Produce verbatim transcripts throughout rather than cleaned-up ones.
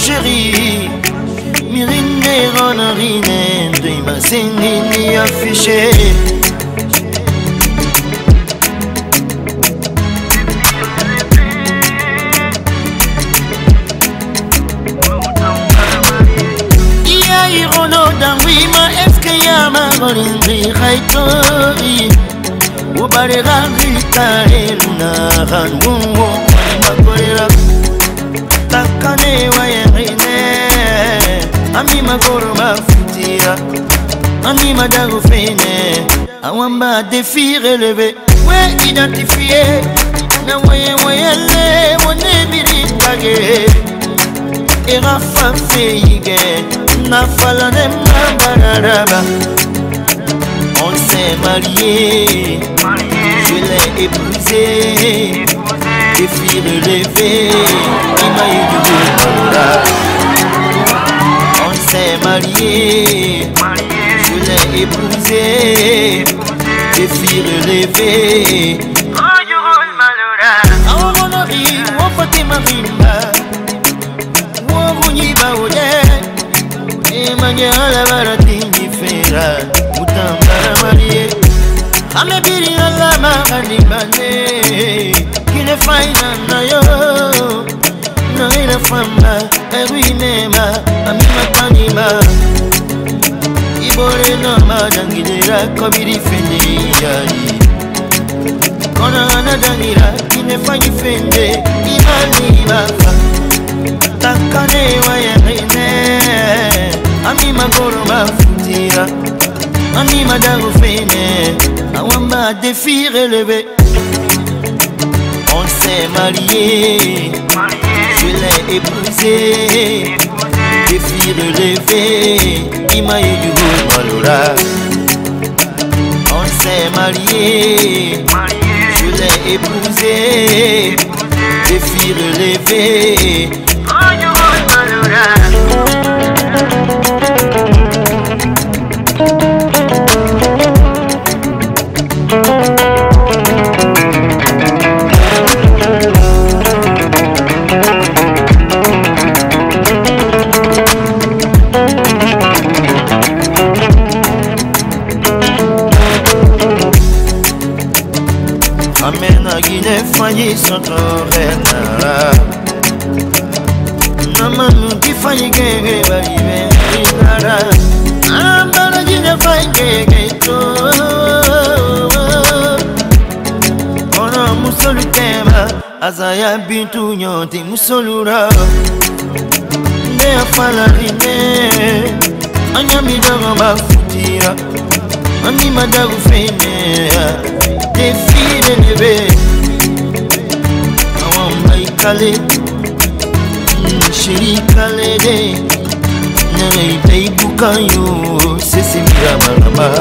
chérie. Mirine ronarine de ma singini affiché. Iya irono dangwima eske yama rolindri khaitori. Ubare rita eluna ranwungo makorera. Takane wa yerine. Ami magoro mafutira, ami madago fene, awamba défi relevé, ouais identifié, na moyen moyen le, moné biri pagé, et rafa feyige, na falane mabaraba. On s'est marié, je l'ai épousé, défi relevé, il m'a eu du boulot. On s'est marié, je l'ai épousé, des filles relevées. Oh, je roule malheureusement. Ah, on a ri, on fait ma rimba. On n'y va au lait. Et manière à la baratine, fera. Moutan para marié. A me biri à la marani mané. Qu'il est fine à yo. Non, il est femme, et ruiné ma, ami ma tanima. Ibore no ma dangira, kobiri fendi yari. Kona ana dangira, kine fanyi fende, imani bafa. Takane wa yerine, ami ma goro ma futira. Ami ma dago fene, awamba défi relevé. On s'est marié. Je l'ai épousé, des filles relevées, il m'a eu du malheur. On s'est marié, je l'ai épousé, des filles relevées, oh, du malheur. Amena Guinée failli sans torrena. Namanu qui failli gagner balivé nara. Ambara Guinée failli gagner to. Ona musolu tema azaya bintu nyoti musolura. Ne afala rine. Anyami dago bafutira. Ani madago fene. Des filles élevées, Awamba Kale, Chéri Kalede, Nere Pei Bukayo, c'est Mira Maraba.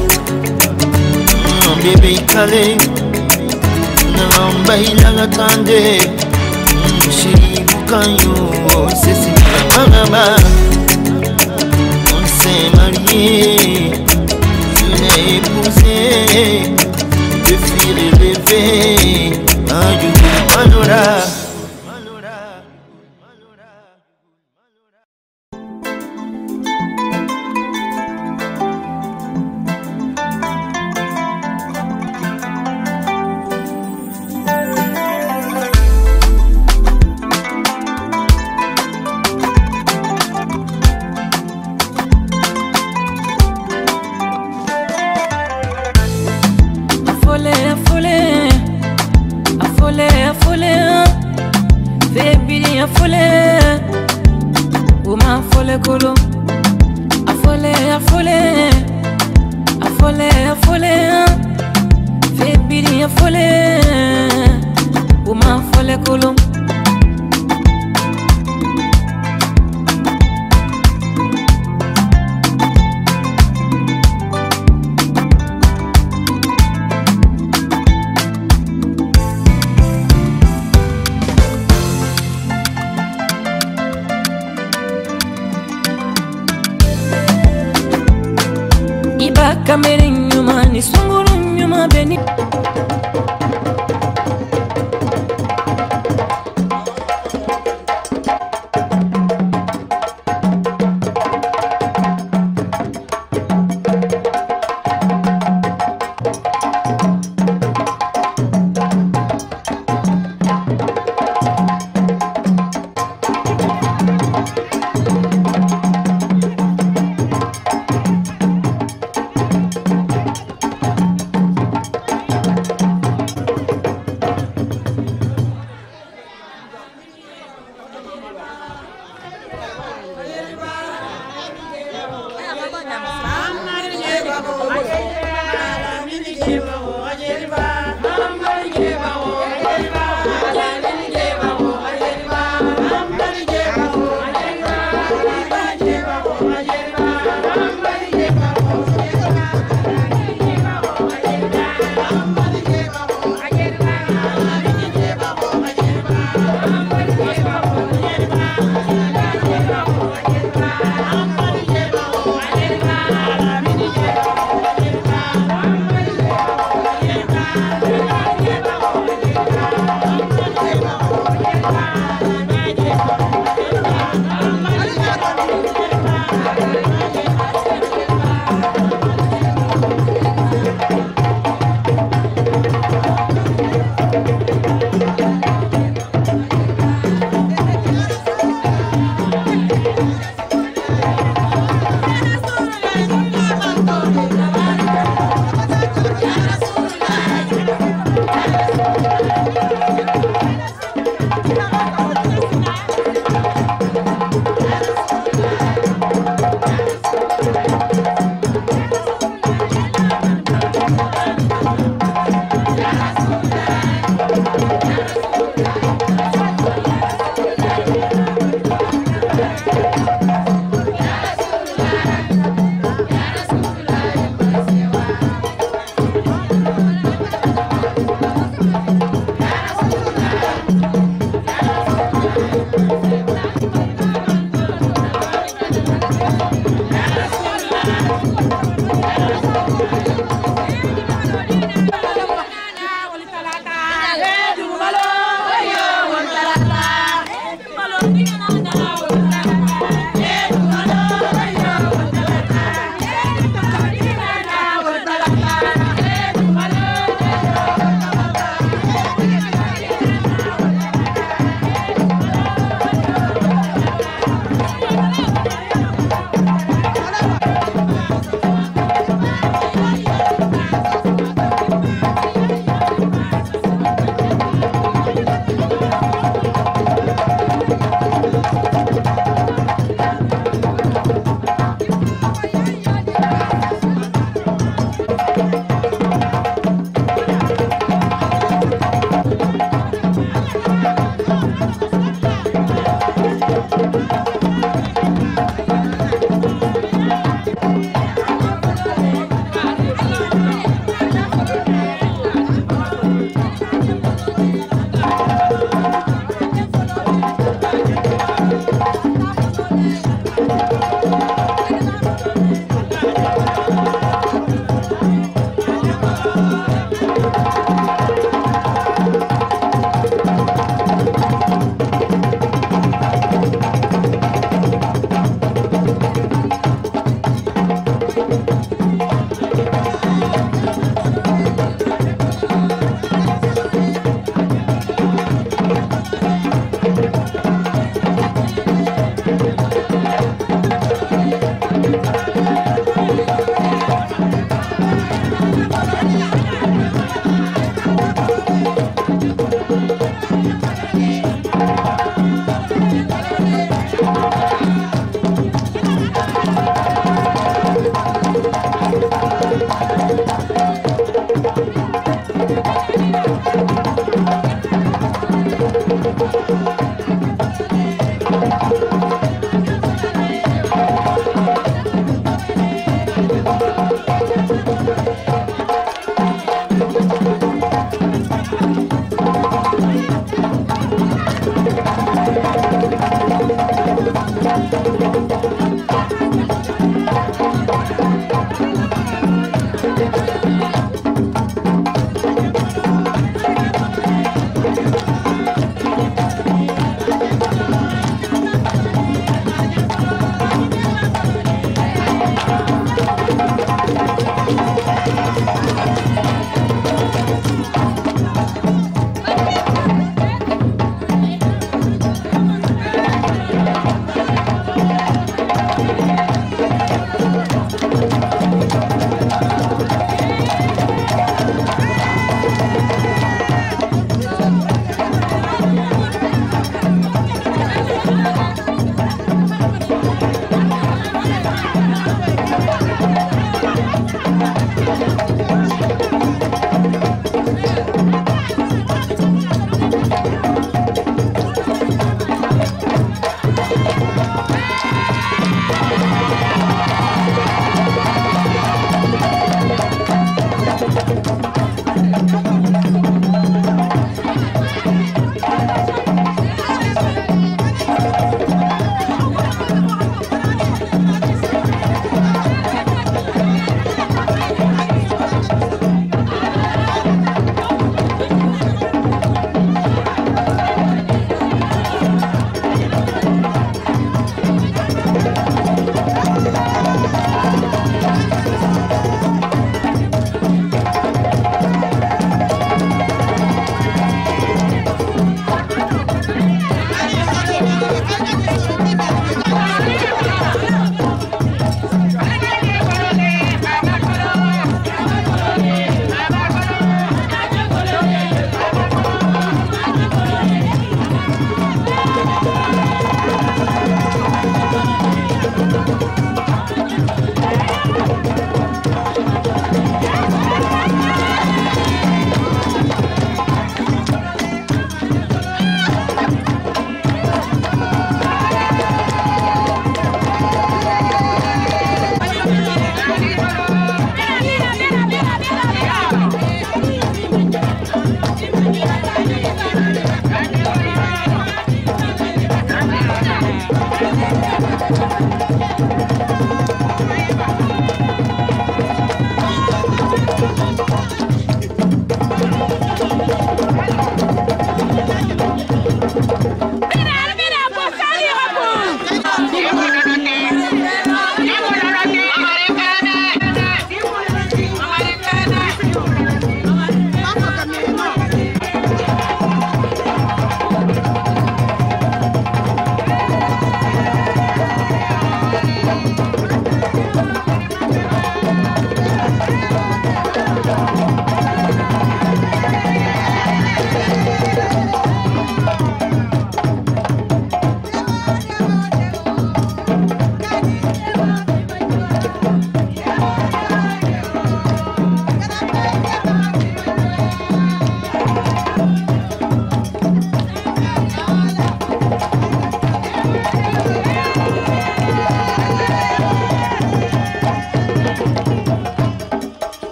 Bébé Kale, Nawamba Ilagatande, Chéri Bukayo, c'est Mira Maraba. On s'est marié, je l'ai épousé. Je suis relevé, un jour malheur. Kamere nyuma ni sunguru nyuma beni. Thank you.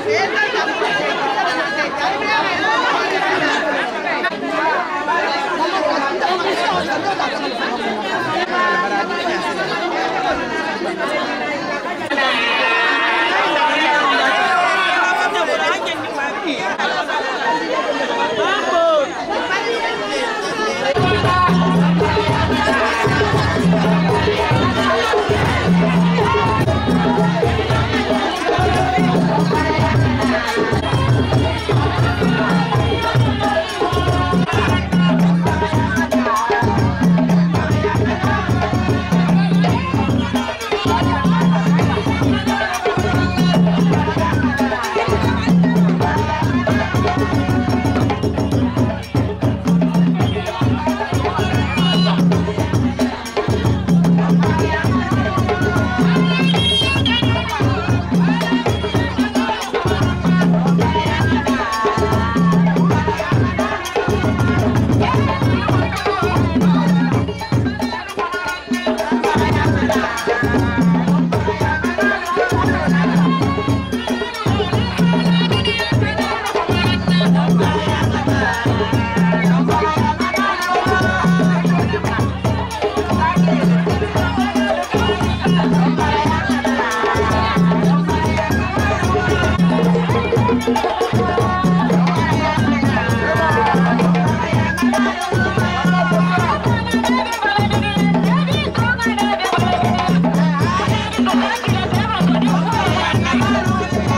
Thank you.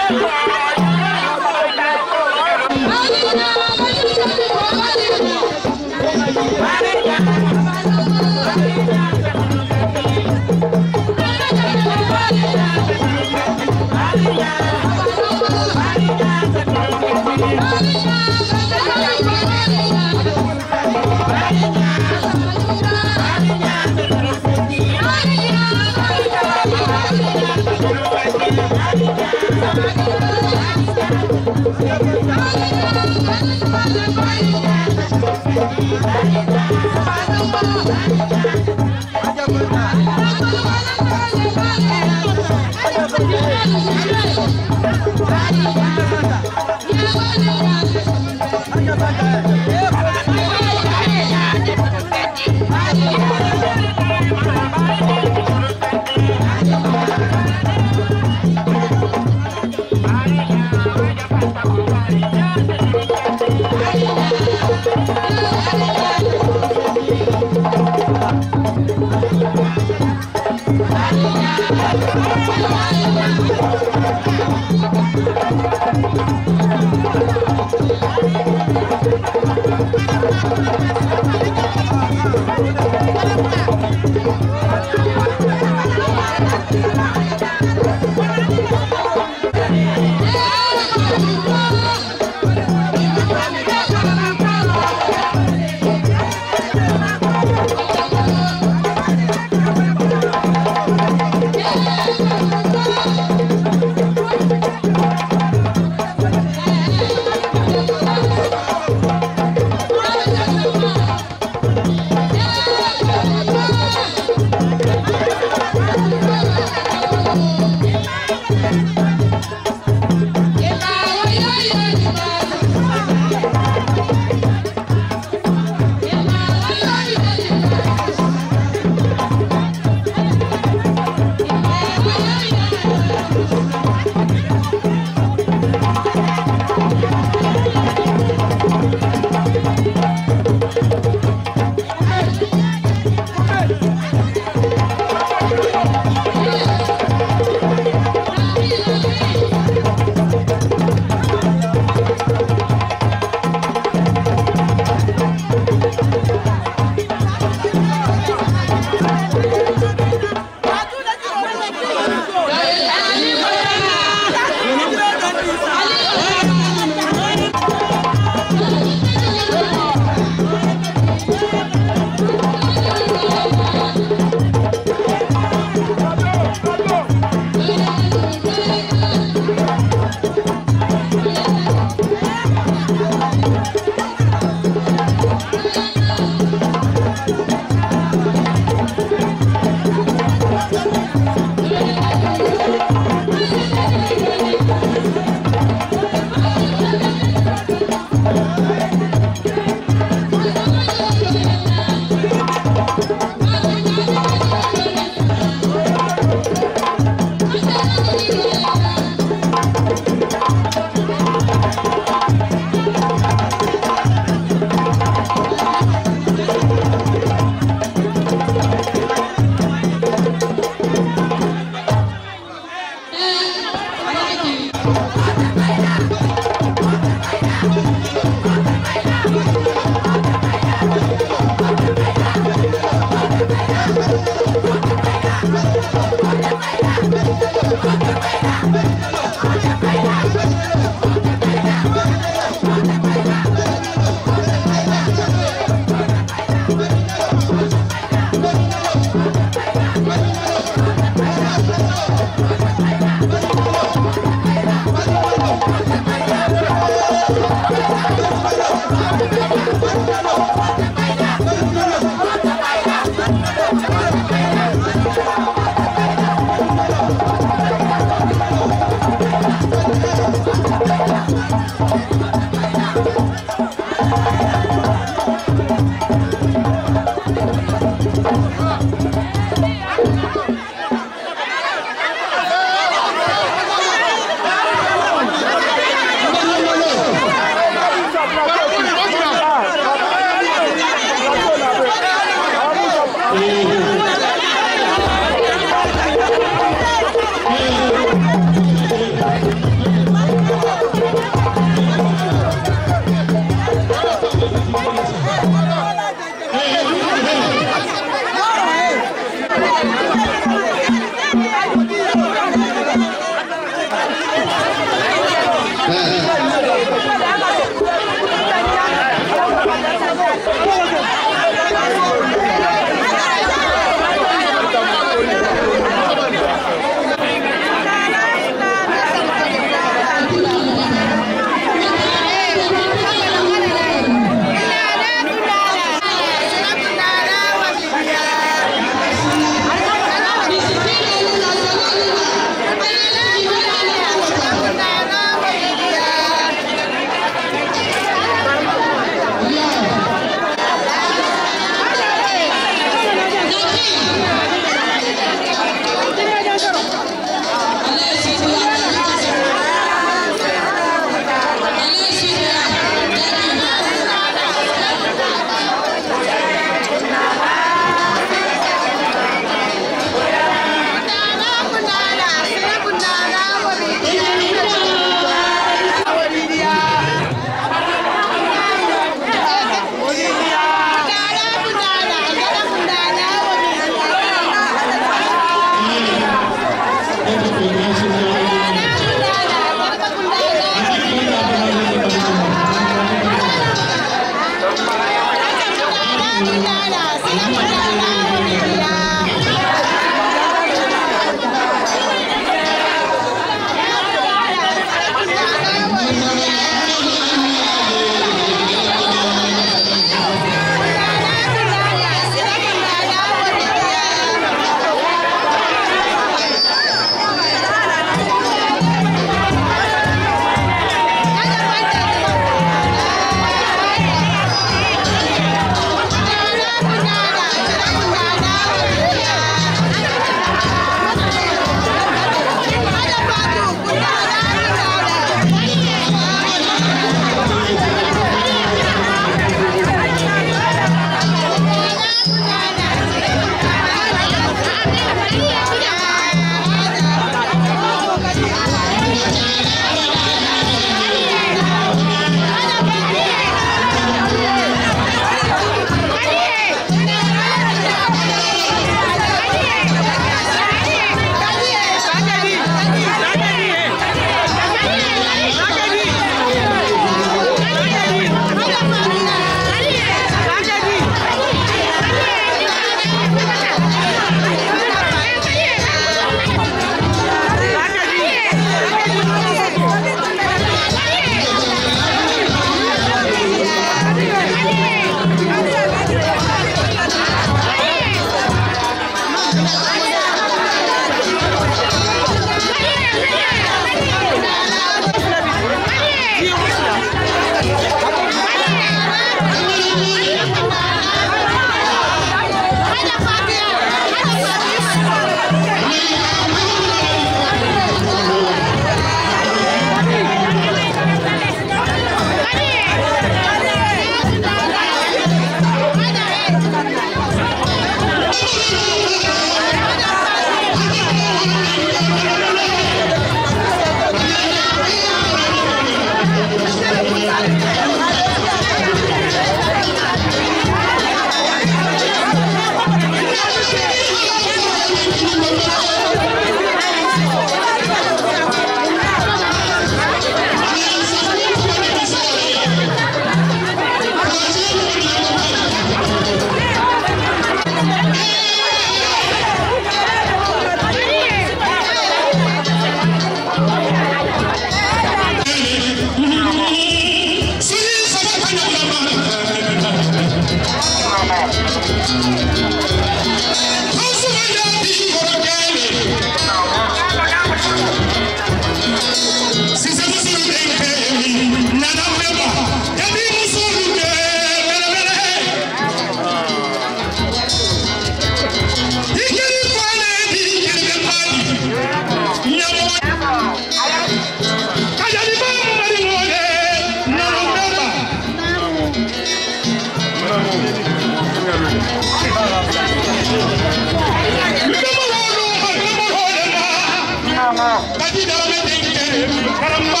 Kadi darame denke karamba.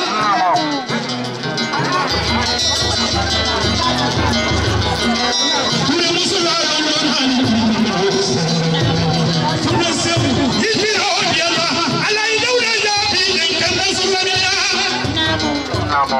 Kure musula yonani. Kure sebu yitiro diala ala idawla ya bi denke nasulaniya. Namo.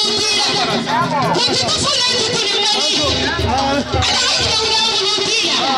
What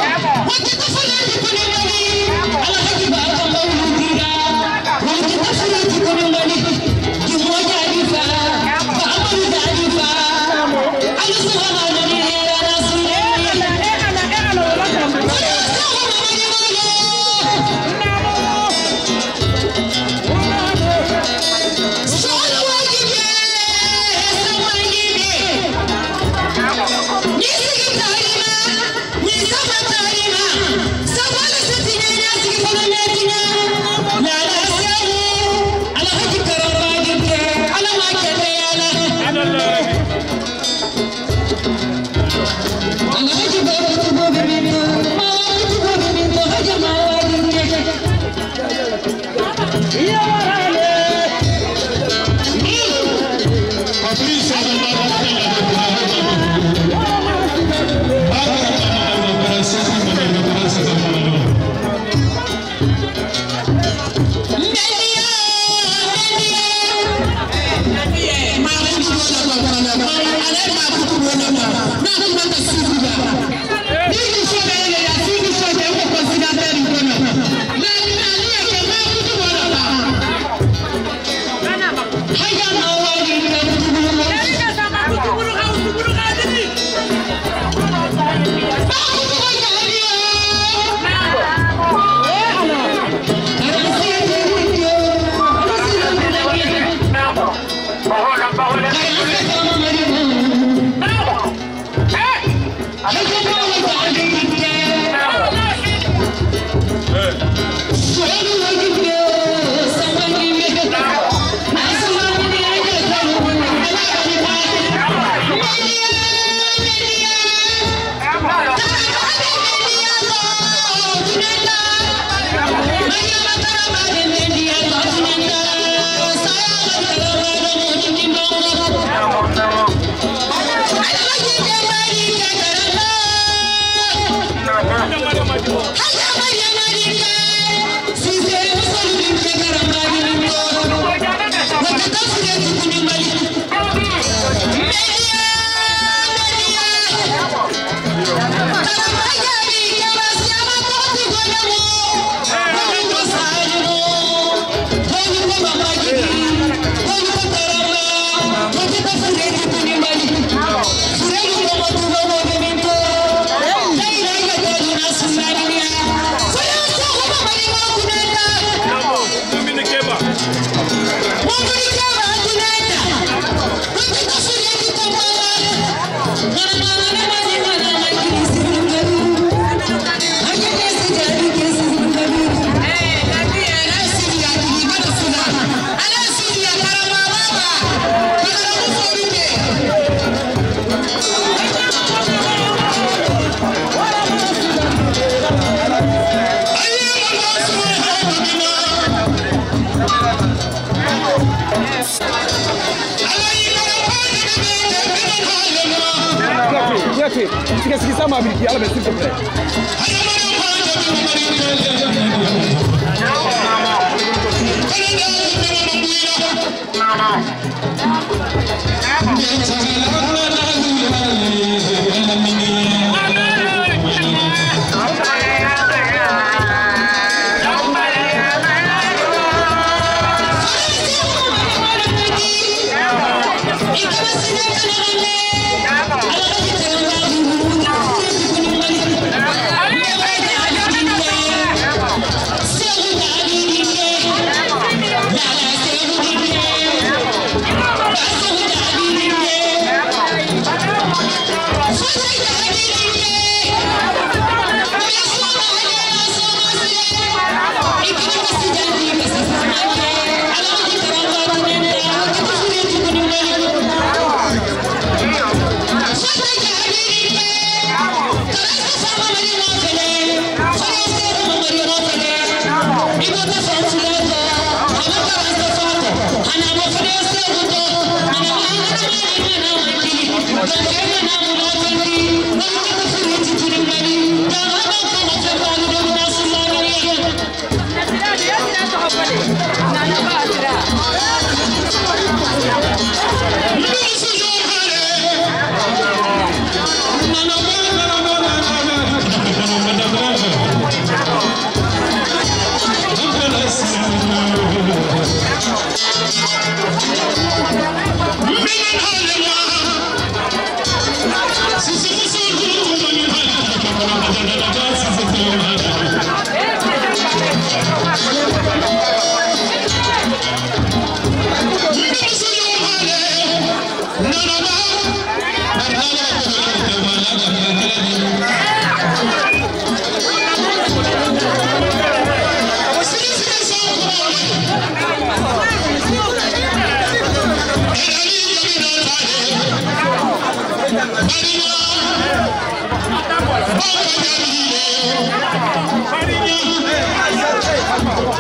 Sikisa mabiki ala besi tepre.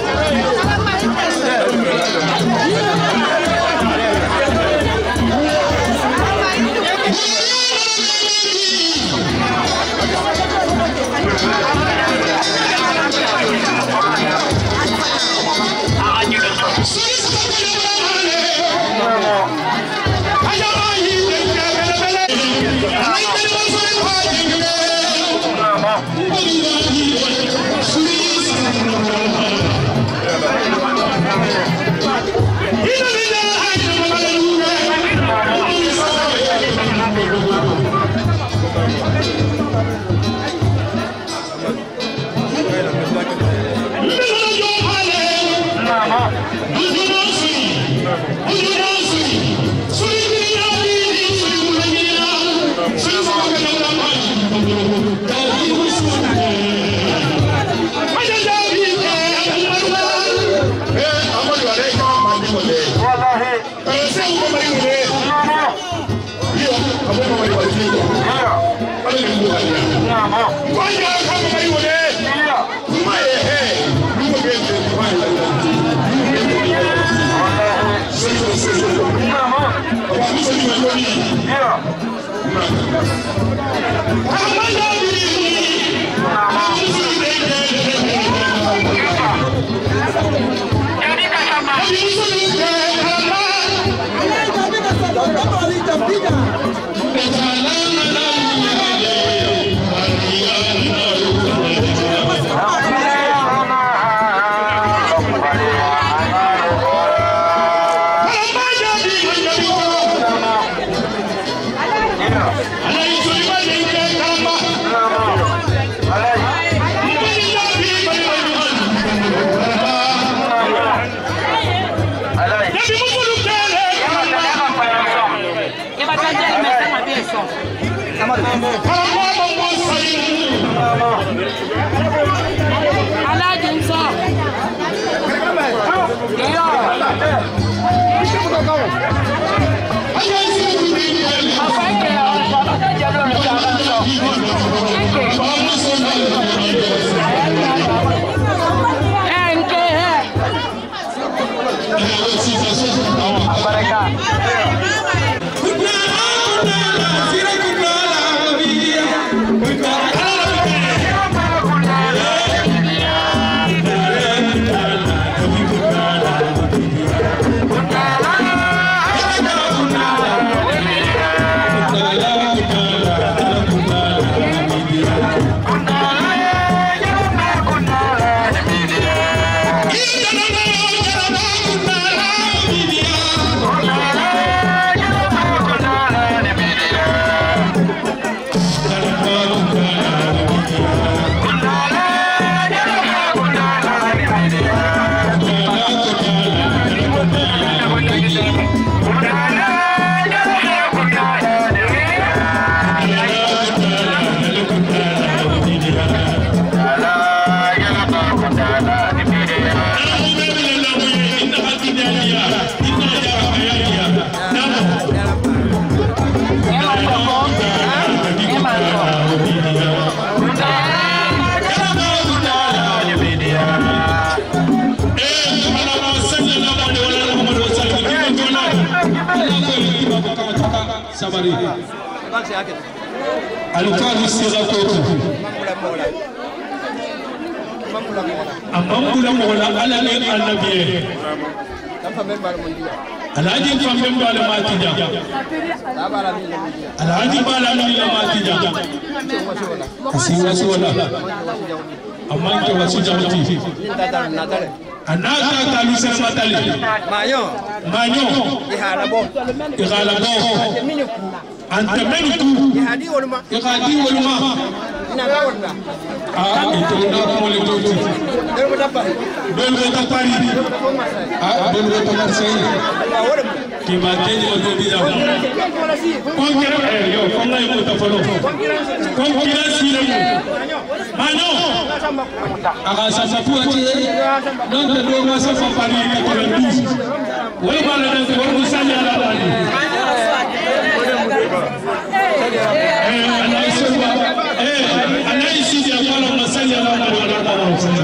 Yeah. Sabari alukali sira kotu amambula mola ala ne annabiye alhaji fambe mbale matija alhaji bala ni matija asiwa sola amanke wasu jawti anaka kalisa matali mayo mayo ihalabo ihalabo anta menku ihadi wolma ihadi wolma ina gawna ah ito na ko le toti del ko dabba del ko tapari ah del ko tapari ki ma teji o do biya kon kera eh yo kon na ko tafalo kon kera sire mo mayo aga sa sa puati non de do ma sa fa pari quatre-vingt-douze wala ba la ko ko sanya la bani eh ana iswa eh ana isidi akala masanya la bani wala ba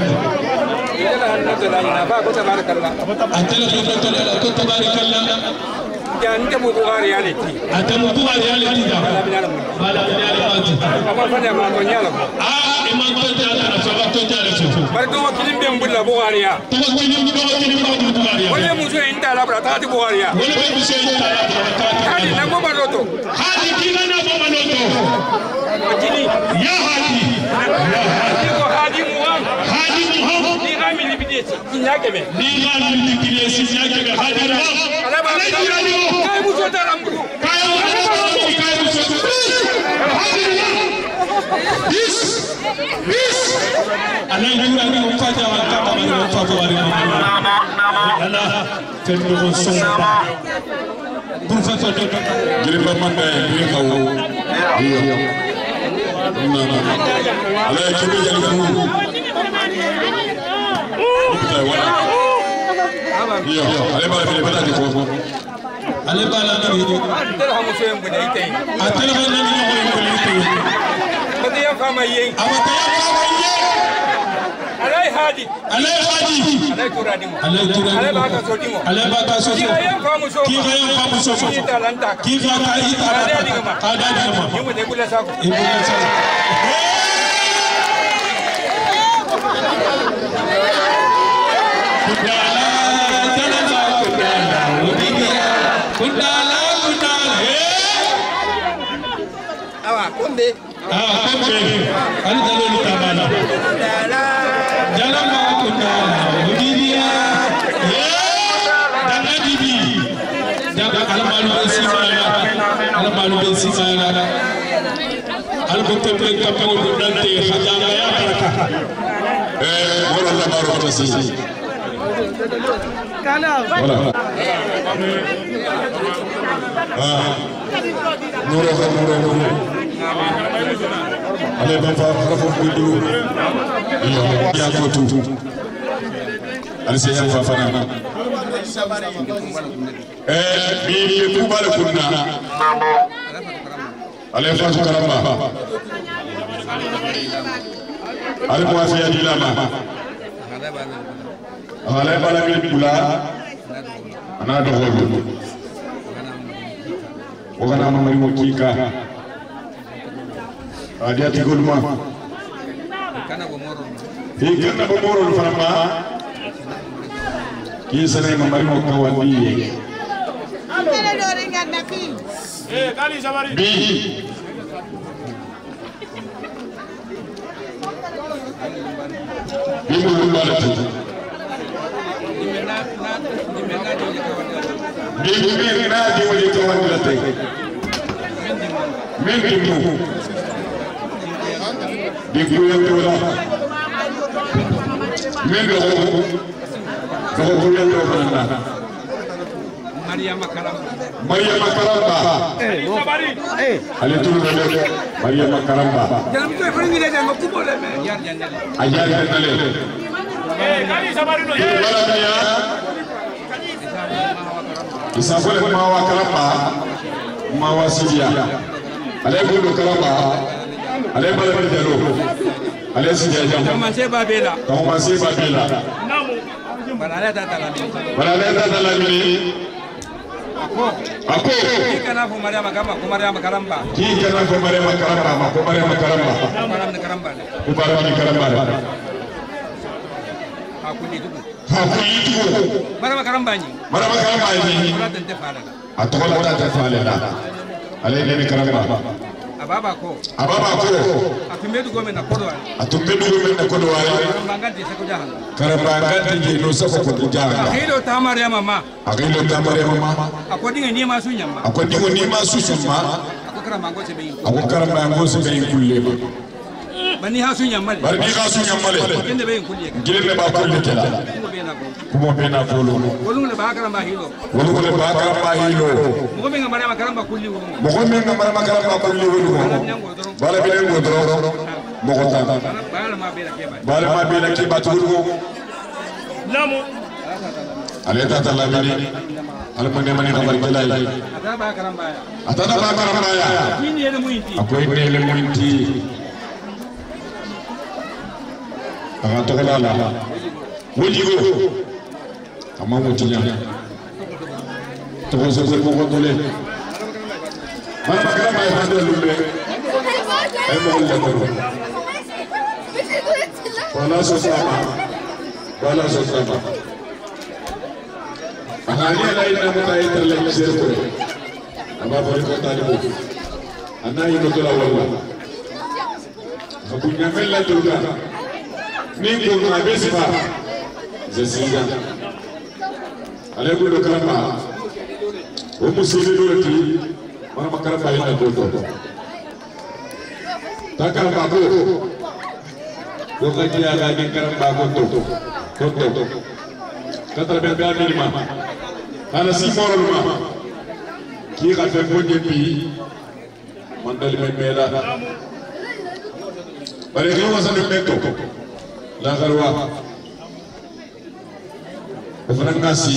ba ko tabarakallah atela ko tabarakallah ko tabarakallah jante mu buhari reality ate mu buhari reality da bala reality amma fa da ma ko nyala ah imam ko ta ta so ba to ta so bar do kilim be mbulla buhari ya to kilim do kilim ba buhari ya wala mu so inta la bra ta ti buhari ya wala mu so inta la bra ta ti hadi na go maloto hadi kina na go maloto ajini ya hadi ya hadi ko hadi mu hadi mu ni ga mi libideti nyake be ni ga mi libideti nyake be hadi ra ala ba kai mu so dara mu kai mu kai mu so hadi this this ala ngura ni mfata wa kama ni mfata wa ala tendo ko somba pour fa to to gire ba man ba gire ka wo iyo na na ala ke be jali ko wala iyo ale ba fele bata ko ale ba la ni atela ha muso en bu dai tay atela ha ni ko en bu dai tay amata ya fama yin amata ya fama yin alai hadi alai hadi alai turadimo alai turadimo alai baka sodimo alai baka sodimo ki yan famu so ki yan famu so ki talanta ki ka ka yi talanta ada da ma yimu de kula sako ibula sako kudala talanta kudala udiya kudala kudala awa kunde awa kunde ani dalolu tabala kudala jalama kudala udiya dana bibi dana alamalu besimana alamalu besimana albote pe kapelo dante hajanga ya baraka eh wala la baro tasi kana wala ah nuro nuro nuro ale ba fa fa fa bidu ya ko tu ale se ya fa fa na eh bi ku bale kunna ale fa su karamba ale mo afiya dilama ale bala mi kula ana do holu o kana mo mo kika adia ti golma kana bo moro e kana bo moro farama ki sene mo mari mo kawandi amene do ringa nafi eh kali sabari bi bi mo balati bi bi na di mo di kawandi la tay min di mo di ko yante wala min do ko ko yante wala Maria Makaramba Maria Makaramba eh sabari eh ale tulu de Maria Makaramba jalam to fari ni de ngo kubo le me yar jandale ajar jandale eh kali sabari no ye wala biya isa fole mawa karamba mawa sidia ale ko karamba ale bala bi dero ale sidia jam commencer babela commencer babela namu balala ta talami balala ta talami ako ki kana fo Maria Makaramba ko Maria Makaramba ki kana fo Maria Makaramba ma ko Maria Makaramba Maria Makaramba ko Maria Makaramba akuni dubu akuni dubu Maria Makaramba ni Maria Makaramba ni la tente fala atola ta ta fala da ale ne karamba ababa ko ababa ko atumedu gome na kodwa atumedu gome na kodwa mangati se ko jahan karamba je no sako ko jahan akilo ta Maria mama akilo ta Maria mama akodi ni ma sunyama akodi ni ma sunyama akokara mango se be ako karamba mango se be kulle bani ha sunyama bari ni ha sunyama le kende be kulle gilele ba kulle kala kumo be na folo wolum le ba karamba hilo wolum le ba karamba hilo mo be Maria Makaramba kulli wolum mo ko men Maria Makaramba kulli wolum bala bi len godro mo ko ta bala ma be la keba bala ma be la keba tulu namu ale ta ta la bini ale mo ne mani khabar kelay ata ba karamba ya ata ba karamba ya ni ne mo inti akoy ne le mo inti aga to la la wujigo ama mutinya to ko so ko ko tole Maria Makaramba ya hande lumbe ay mo le ko wala so sama wala so sama ahali la ina mata ita le misir ko aba bari ko tali ko ana ino to la wala abunya mella tulga ni ko ma besfa zesiga ale ko do karamba o musili do ti Maria Makaramba ina ko to ta karamba ko ko ka dia ga ni karamba ko to ko to katra be be minima ana si moral ma ki ga fe ko jepi mandal me mela bare ko wasa de meto la garwa ko franga si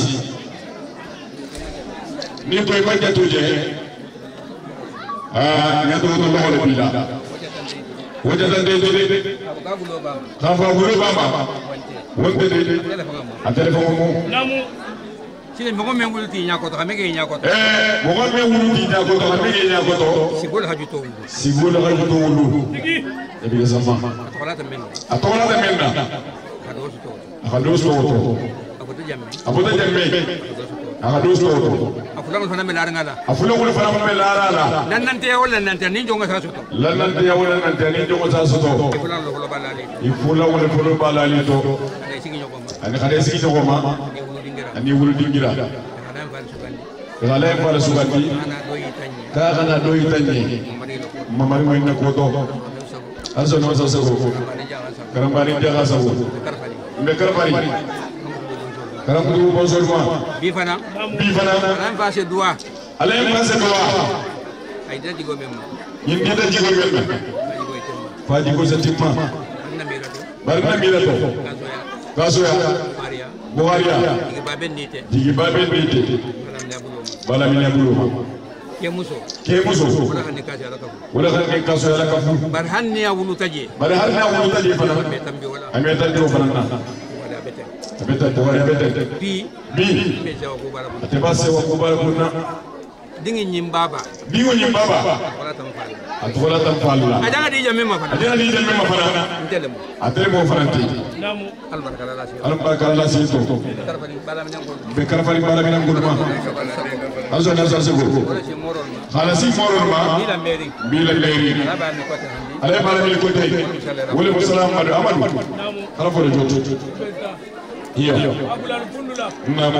ni ko ma jatu je ah nya to to lo bila wajen dan dai dai ka fa gulo ba ma wanda dai a telefon mu namu shine mo men wuluti nya ko to amege nya ko to eh mo men wuluti nya ko to amege nya ko to sigol haju to sigol haju to wulu e bi sama atola ta men atola ta men na kado to kado to abuta jamme abuta jamme kado to afula ko fana me lar ngala afula ko fana me lar ala nan nan te wala nan te ni jonga sa soto lan nan te wala nan te ni jonga sa soto ifula lo ko balali ifula wala folo balali to ay sigi nyoko ma ani khade sigi nyoko ma ani wulu dingira kala en fara sugati ka kana doyi tanye mamari mo inna ko to aso no so so karambari jaga sabo me karambari karam ko bonjour moi bi fana bi fana an fa se doa ala en fa se doa ay da digo mem yin da digo mem fa digo sa timma barna mira to kaso ya maria Buharia, digi baben nite, bala mina bulu, kemuso, kemuso, wala kan nikasi ala kafu, wala kan nikasi ala kafu, barhan ni awulu taje, barhan ni awulu taje fana, ame taje o fana na, abeta buharia bete, bi, bi, ateba se wa kubara kuna, dingi nyimbaba, dingi nyimbaba, wala tamfala, atola tamfala, ajanga di jamme ma fana, ajanga di jamme ma fana, ntelemo, atelemo fana ti. namu albarkala la si albarkala la si to be karfali bala mina ngulma azo na zo sego khala si moron ma bila meri bila meri ale bala mi ko tay wala mo salam madu amadu ala ko joto iya abulal fundula namu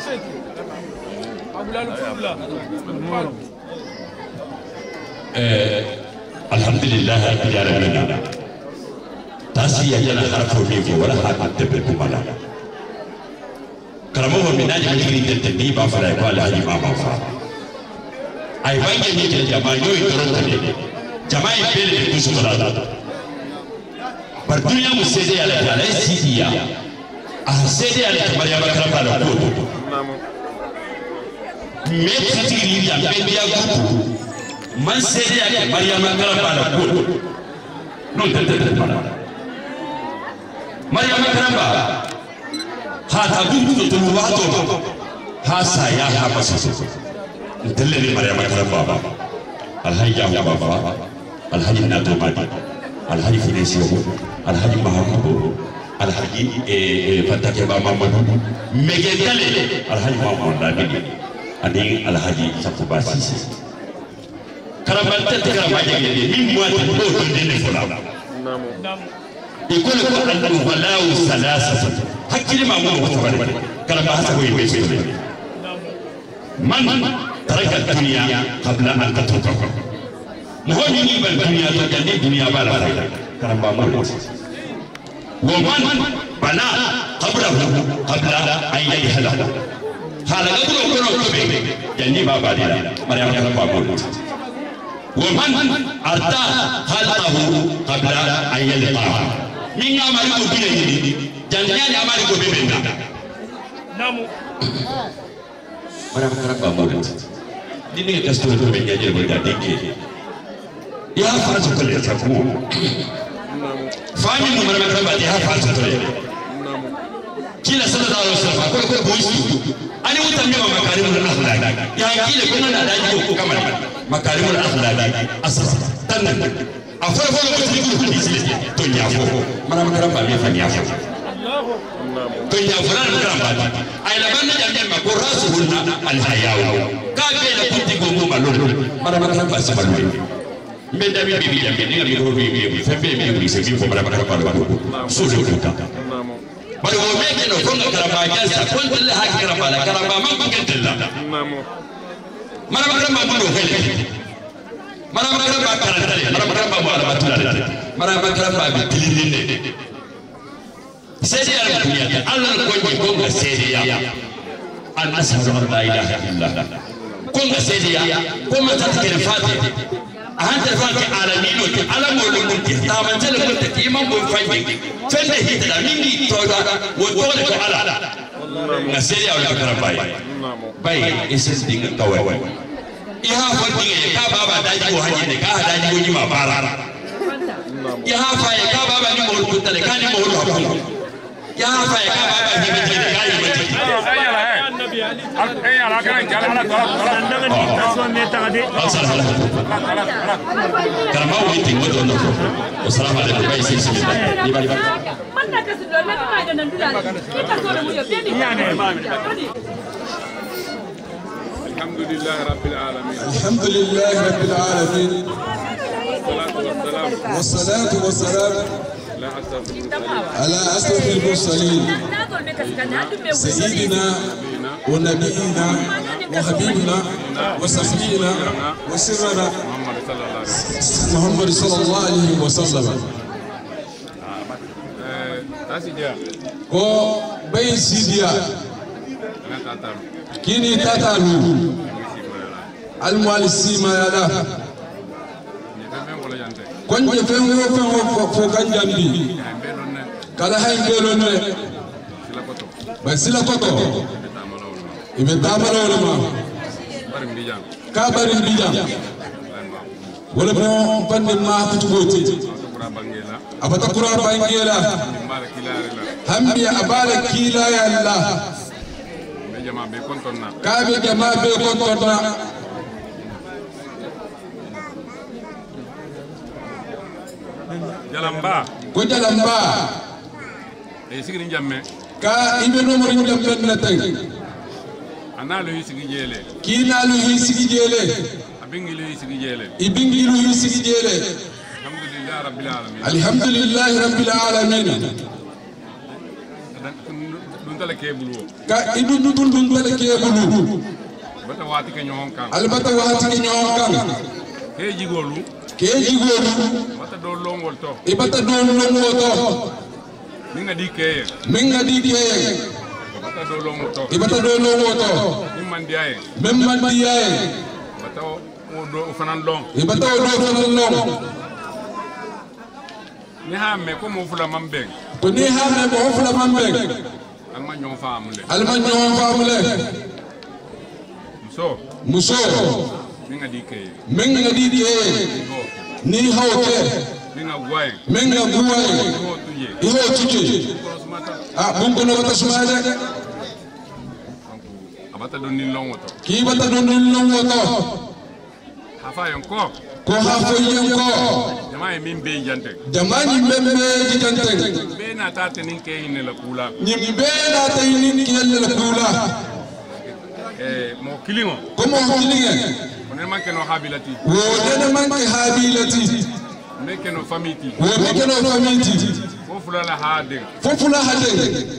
abulal fundula eh alhamdulillah rabbil alamin tasiya yana harfo ne ko wala hakan tabbir kuma da karamo wa minaji majiri da ni ba fara ba la ni ma ba fa ai bange ni da jama'a yoyi toron ta ne jama'a bele da kusu bala da bar duniya mu sai dai ala ala sidiya a sai dai ala maryam karfa da ko me tsiri ya ben ya gudu man sai dai ala maryam karfa da ko non ta ta ta Maryam karamba ha ta gudu to wato ha sa ya ha basa dalle ne Maryam karamba ba alhaji ya baba alhaji na to ba alhaji finesi ko alhaji mahabubu alhaji eh fatake ba mamadu mege dalle alhaji mamadu da ni ani alhaji safu basisi karamba ta karamba je min mo ta ko ne fola namu namu يقول لك الولاء ثلاثة حكي ما مو متبرر كلام هذا هو يبي من ترك الدنيا قبل أن تتركه مهم يجيب الدنيا تجني الدنيا بلا كلام ما ومن بنى قبره قبل أن يهله هذا قبله كله كبير جني ما بعدين مريم كلام ما ومن أرتا خلقه قبل أن يلقاه min amari ko bile ni janya ni amari ko be benda namu mara mara ba mo dini ka sto to be nyaje bo da dike ya fa so ko le ta ko fami mo mara mara ba ya fa so to le kila sallallahu alaihi wasallam ko ko boisu ani mutan me makarimul akhlaq ya kila kuna na daji ko kamar makarimul akhlaq asasa tannan a farko da mutum ko hadisi to ya fo mara makaran ba me fa ya fo to ya fo ran makaran ba ai laban na jami'an ma ko rasulunna al hayaw ka ke da kunti go mo malo mara makaran ba sa malo me da bi bi ya me ni mi ko bi bi fe be mi bi se bi fo mara makaran ba ba so so ko ta bari wo me ke no ko makaran ba ya sa kon dalla ha ki karan ba la karan ba man ko ke dalla mara makaran ba do hele mara makaran ba karantale mara makaran ba ala batulale mara makaran ba bi tilinde sedi ala dunya Allah ko ko ko ga sedi ya an asharu la ilaha illallah ko ga sedi ya ko mata take fati a hantar fati alamino ke alamo lo mun ki tamantal ko ta imam bo fange fende hita da mingi to da wo to da ko ala ga sedi ala makaran ba bai isin dinga kawai iha fadi ka baba daji ko haje ne ka daji ko yima bara ya hafa ya ka baba ni mo ko tale ka ni mo ko ya hafa ya ka baba ni me tale ka ni me eh ya la kan jala la tola tola ndanga ni taso me tagade karama witi ngodo no assalamu alaikum bay sey sey ni bali bali man na kasu do na ma da nan dula ni ka so da mu yo beni ya ne alhamdulillah rabbil alamin alhamdulillah rabbil alamin والصلاة والسلام على أشرف المرسلين سيدنا ونبينا وحبيبنا وصفينا وسرنا محمد صلى الله عليه وسلم. ko bay sidia kini tataru almual sima yala konje fengo fengo fo kanjambi kala hay belonne basila koto ibe tamalo ma ka barin bijam wala mo pande ma futugoti abata qura bangela hambi abala kila ya allah ka be jama be kontonna jalamba ko jalamba e sigi ni jamme ka ibe no mo jamme na tay analu sigi jele kina lu sigi jele abingilu sigi jele ibingilu sigi jele alhamdulillah rabbil alamin alhamdulillah rabbil alamin dun tala kebulu ka ibu dun dun tala kebulu bata wati ke ñoon kan albata wati ke ñoon kan ke jigolu ke jigolu bata do longol to ibata do longol to minga dike minga dike bata do longol to ibata do longol to imman diaye mem man diaye bata o do fanan long ibata o do fanan long ni ha me ko mo fula mambe ko ni ha me mo fula mambe alma ñoon faamule alma ñoon faamule muso muso minga dike minga dike ni hawte minga guay minga guay iho tuje ah bunko no bata sumade abata do ni long woto ki bata do ni long woto hafa yon ko ko hafa yon ko jama e min be jante jama ni membe jante be na ta tenin ke ine la kula ni be na ta inin ke la kula eh mo kilingo ko mo kilingo on man ke no habilati wo ne man ke habilati me ke no famiti wo me ke no famiti fo fula la hade fo fula hade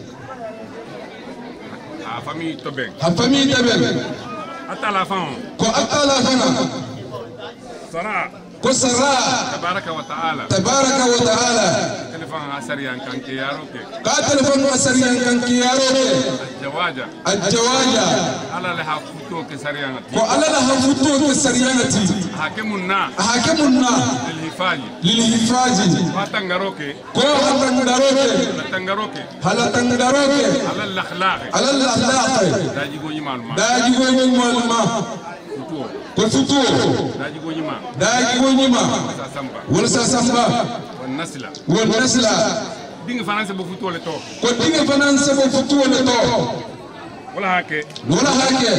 a famille to ben ha famille to ben ata la fin ko ata la fin sara ko sara tabaraka wa taala tabaraka wa taala telefon asariyan kan ke yaro ke ka telefon asariyan kan ke yaro ke jawaja الجواجة على لها فتوك سريانة وعلى لها فتوك سريانة حاكمنا حاكمنا للحفاظ للحفاظ واتنغروكي كو هتنغروكي تنغروكي هلا تنغروكي على الأخلاق على الأخلاق داجي غوني مالما داجي غوني مالما فتو كفتو داجي غوني ما داجي غوني ما ولسا سامبا والنسل والنسل دين فرنسا بفتو لتو كو دين فرنسا بفتو لتو ولا هكي ولا هكي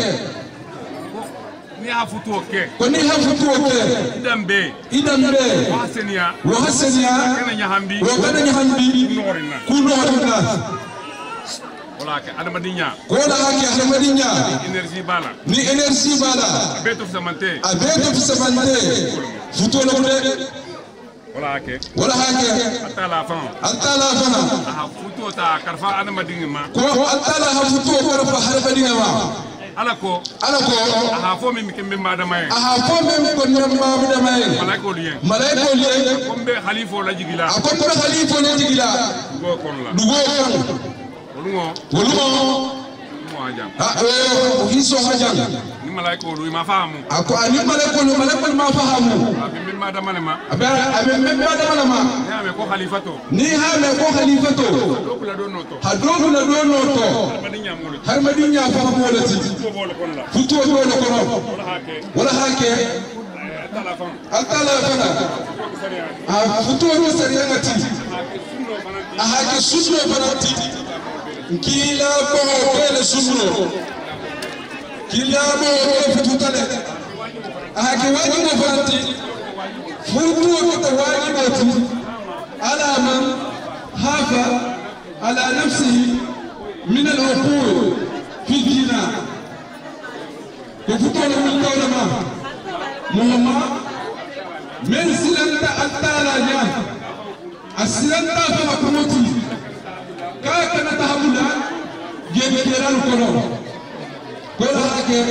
ni ha futuo ke ko ni ha futuo ke idambe idambe wahasenia wahasenia kana nyahambi wo kana nyahambi norina ku norina wala ke adamadinya ko la hake adamadinya energie bala ni energie bala abeto samante abeto samante futuo lo de wala ke wala hake atala fan atala fan ha futuo ta karfa adamadinga ma ko atala ha futuo karfa harabadinga ma alako alako aha fo mi kembe madamay aha fo mi ko nyamba madamay malaiko liye malaiko liye kombe khalifo la jigila akombe khalifo la jigila dugo kon la dugo kon wolungo wolungo mo ajam ah eh hiso hajam ni malaiko lu ma fahamu ako ani malaiko lu malaiko ma fahamu abi mi madamale ma abi abi mi madamale ma ni ame ko khalifato ni ha me ko khalifato dokula do noto ha dokula do noto madinya mulo har madinya fa mo lati ko bol kon la futo bol kon wala hake wala hake altala fana a futo ko sariyangati a hake sunno fanati kila ko bele sunno kila mo ko fututale a hake wajibo fanati futo ko wajiboti ala man hafa ala nafsihi min al-uqul fi dina ko futo min tawlama muhammad men silanta attala nya asilanta fa kumoti ka kana tahamuda gebe keral kono kola hake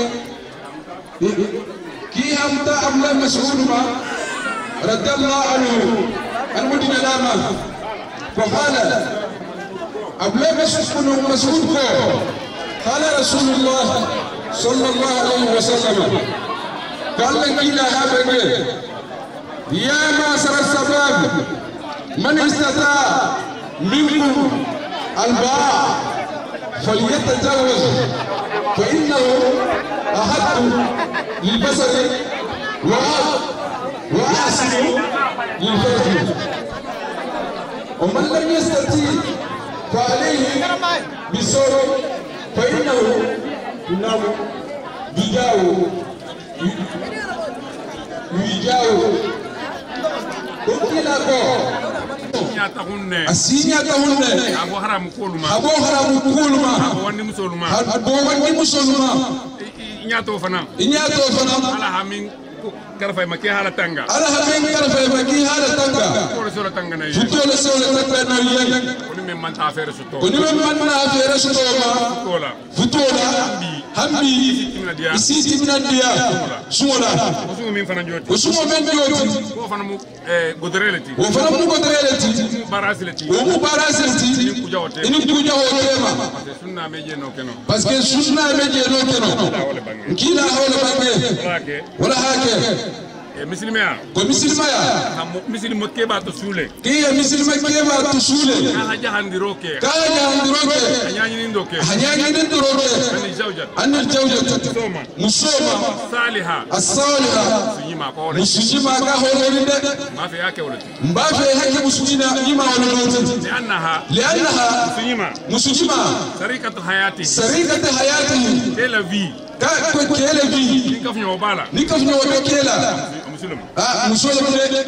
ki hamta amla mas'ul ma radallahu anhu almudina lama fa qala abla mas'ul mas'ul ko qala rasulullah sallallahu alaihi wasallam qala kila habage يا معشر الشباب من استطاع منكم الباء فليتزوج فإنه أحد للبصر وأحسن للفرج ومن لم يستطيع فعليه بالصوم فإنه ينام بجاو يجاو Okina ko nyata hunne asinya ta hunne abo haram kuluma abo haram kuluma abo wani musoluma abo wani musoluma nyato fana nyato fana ala hamin karfay maki hala tanga ala hamin karfay maki hala tanga ko sura tanga na yi futo le sura tanga na yi koni men man ta affaire suto koni men man na affaire suto ma futola futola hambi isi timina dia sumola osumo min fana joti osumo men joti ko fana mu eh godreleti o fana mu godreleti barasileti o mu barasileti ni kujawote ni kujawote ma sunna meje no keno parce que sunna meje no keno kila hawle bange wala hake e muslimaya ko muslimaya muslim ke ba to sule ke muslim ke ba to sule kala jahandiro ke kala jahandiro ke hanyanyi ndo ke hanyanyi ndo ke ani zawja ani zawja musoma musoma salihah as-salihah sujima ko wala sujima ka holinde ma fe yake wala mba fe yake musujina yima wala wala li annaha li annaha sujima musujima sarikatu hayati sarikatu hayati la vie ka ko kele vie ni kafnyo bala ni kafnyo kela مسلم اه مسلم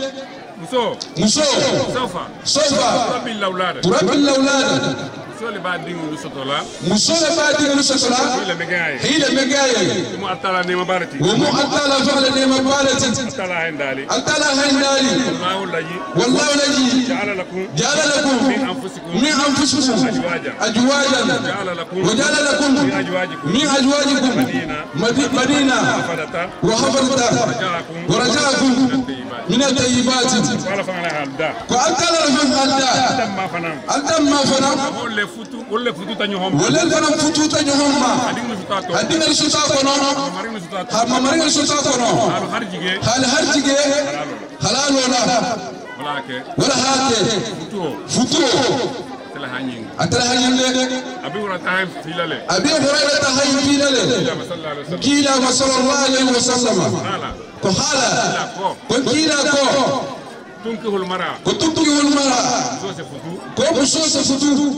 مسو مسو سوفا سوفا تربي الاولاد تربي الاولاد مسو بعدين نسطولا مسو بعدين نسطولا هي مغاي هي مغاي مو اتلا نيما بارتي ومو اتلا فعل نيما بارتي اتلا هندالي اتلا هندالي والله لجي والله لجي جعل لكم جعل لكم من انفسكم من انفسكم ازواجا ازواجا جعل لكم وجعل لكم من ازواجكم من ازواجكم مدينه مدينه وحفظتا ورجاكم ورجاكم من الطيبات قال فانا هالدا قال لهم هالدا انتم ما فنام انتم ما فنام ولا فوتو ولا فوتو تانيهم ولا فنام فوتو تانيهم ادين سوتاتو ادين سوتاتو نو مارين سوتاتو ها مارين سوتاتو نو هل هرجيجي هل هرجيجي حلال ولا ولا كه ولا هاك فوتو فوتو تلا هانين اتلا هانين ابي هريره فيلاله ابي هريره تهين فيلاله كيلا صلى الله عليه وسلم قال كيلا كو تنكه المرأة كتنكه المرأة كو بسوس فتو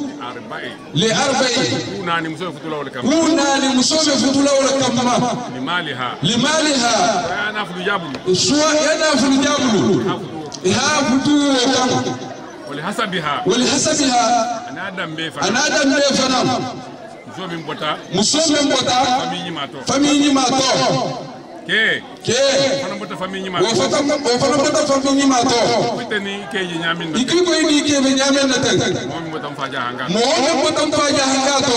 لأربعين كوناني مسوي فتو لولا كم كوناني مسوي فتو لولا كم لمالها لمالها أنا فلو جابلو سواء أنا فلو جابلو ها فتو كم ولحسبها ولحسبها أنا أدم بيفنا أنا أدم بيفنا مسوي من بطا مسوي من بطا فميني ماتو فميني ماتو ke ke fana bota famille nyima o fata o fana bota famille nyima to bitani ke yi nyamin na iki ko ni ke be nyamin na tan mo mi bota faja hanga mo mi bota faja hanga to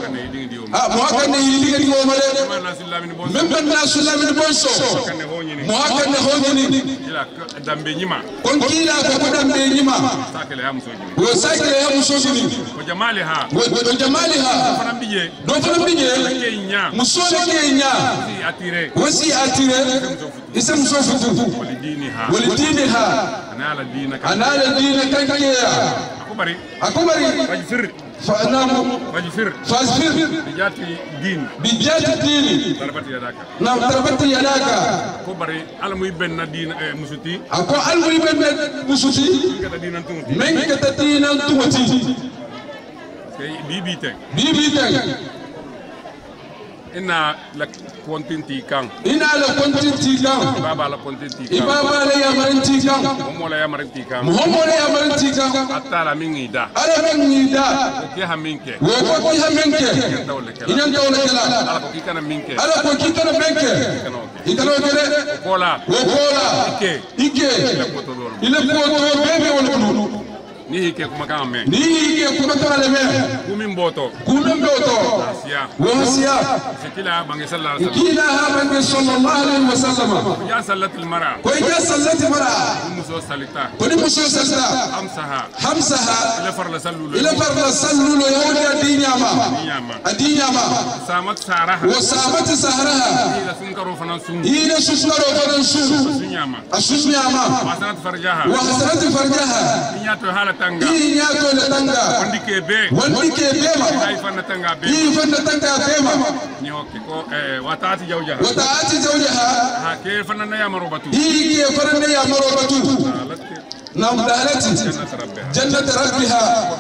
ah mo kan ne yi dingi mo male même ben na sulami bonso mo kan ne honi ni ila dambe nyima kon kila ko dambe nyima sakale am soji wo sakale am soji ko jamaliha wo jamaliha fana biye do fana biye ke nya musole ke nya atire wasi atire isem sofutu walidiniha walidiniha ana ala dinaka ana ala dinaka kaya akubari akubari fajfir فنام فاجفر فاصبر بجات دين بجات الدين ضربت يداك نعم ضربت يداك كبري على مي بن دين مسوتي اكو علمي بن مسوتي كتا دين انتوتي من كتا دين انتوتي بي بي تك بي بي تك إن لك كونتنتي كان إن على كونتنتي كان بابا على كونتنتي كان بابا لا يا مرنتي كان مهم لا يا مرنتي كان مهم لا يا مرنتي كان حتى على مين يدا على مين يدا وكيها منك وكيها منك إن دولة كلا على كوكي كان منك على كوكي كان منك إكلو كلا وكولا وكولا إكى إكى إلى كوتو بيبي ولا ni hike kuma kan me ni hike kuma kan le me kumin boto kumin boto asiya wasiya fikila bangi sallallahu alaihi wasallam kila ha bangi sallallahu alaihi wasallam ya sallatul mara ko ya sallatul mara muso salita ko ni muso salita hamsaha hamsaha ila farla sallu ila farla sallu yawdi adinyama adinyama samat saraha wa samat saharaha ila sunkaro fanan sun ila sunkaro fanan sun sunyama asunyama wa sanat farjaha wa sanat farjaha inyato hala tanga hii yako le tanga wandike be wandike be ma ay fanna tanga be hii fanna tanga be ma ni hokke ko eh wataati jawjaha wataati jawjaha ha ke fanna na ya marobatu hii ke fanna ya marobatu nam dalati jannat rabbiha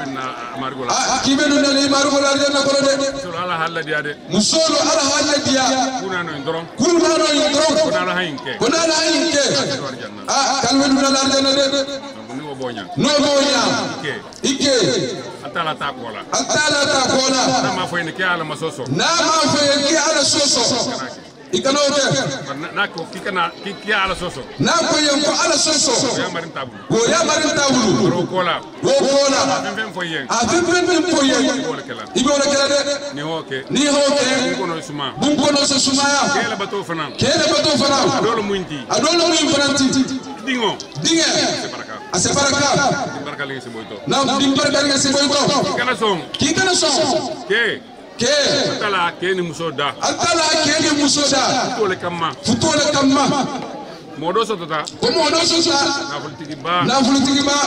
kibenu na ni margola janna ko de sura ala halla dia de musolo ala halla dia kuna no ndoro kuna no ndoro kuna la hayinke kuna la hayinke ah kalmenu na janna de no bonya no bonya ike ike atala ta kola atala ta kola na ma fo ni ke ala masoso na ma fo ni ke ala soso ikano ke na ko kikana kiki ala soso na ko yen ko ala soso ya marin tabu ko ya marin tabu ro kola ro kola ben ben fo yen a ben ben ben fo yen ibo la kala de ni hoke ni hoke ko no suma bum ko no so suma ya kele bato fanan kele bato fanan adolo muinti adolo muinti fananti dingo dinge ase baraka baraka lingi se boyto na dim baraka lingi se boyto kana song ki kana song ke ke atala ke ni musoda atala ke ni musoda futole kamma futole kamma modo sotota ko modo sotota na fultigi ba na fultigi ba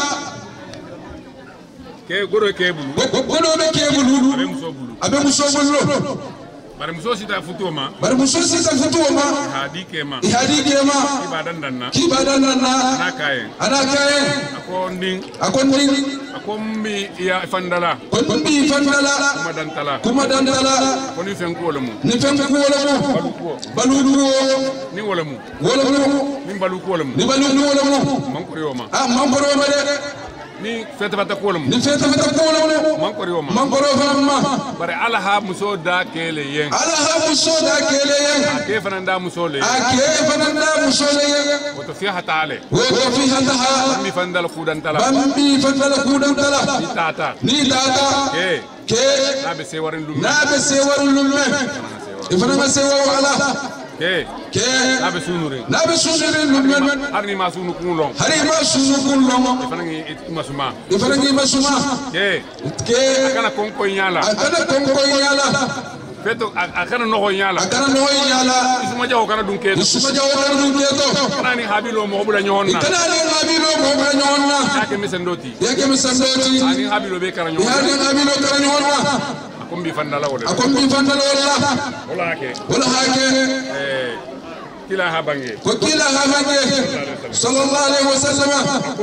ke goro ke bulu goro be ke bulu abe muso bulu abe muso bulu bare muso sita futoma bare muso sita futoma hadi kema hadi kema ibadan danna ibadan danna ana kaye ana kaye ako nding ako nding ako mbi ya fandala ko mbi fandala kuma dantala kuma dantala ko ni fen ko wala mu ni fen ko wala mu balu ko ni wala mu wala mu ni balu ko wala mu ni balu ko wala mu man ko yoma ah man ko yoma de ni feta fata ko wala mu ni feta fata ko wala mu man ko yoma man ko yoma bare ala ha muso da kele yen ala ha muso da kele yen ke fananda muso le ake fananda muso le yen wato fi hatale wato fi hataha mi fandal kudan tala bambi fandal kudan tala ni tata ni tata ke ke na be se warin lumme na be se warin lumme ifana ma se wa ala ke ke na be sunure na be sunure lumme har ni ma sunu kulong har ni ma sunu kulong ifana ngi masuma ifana ngi masuma ke ke akana konko nyala akana konko nyala feto akana no nyala akana no nyala isuma jaw kana dun keto isuma jaw kana dun keto kana ni habilo mo bula nyonna kana ni habilo mo bula nyonna yake misandoti yake misandoti ani habilo be kana nyonna yake habilo kana nyonna akombi fandala wala akombi fandala wala wala hake wala hake eh kila habange ko kila habange sallallahu alaihi wasallam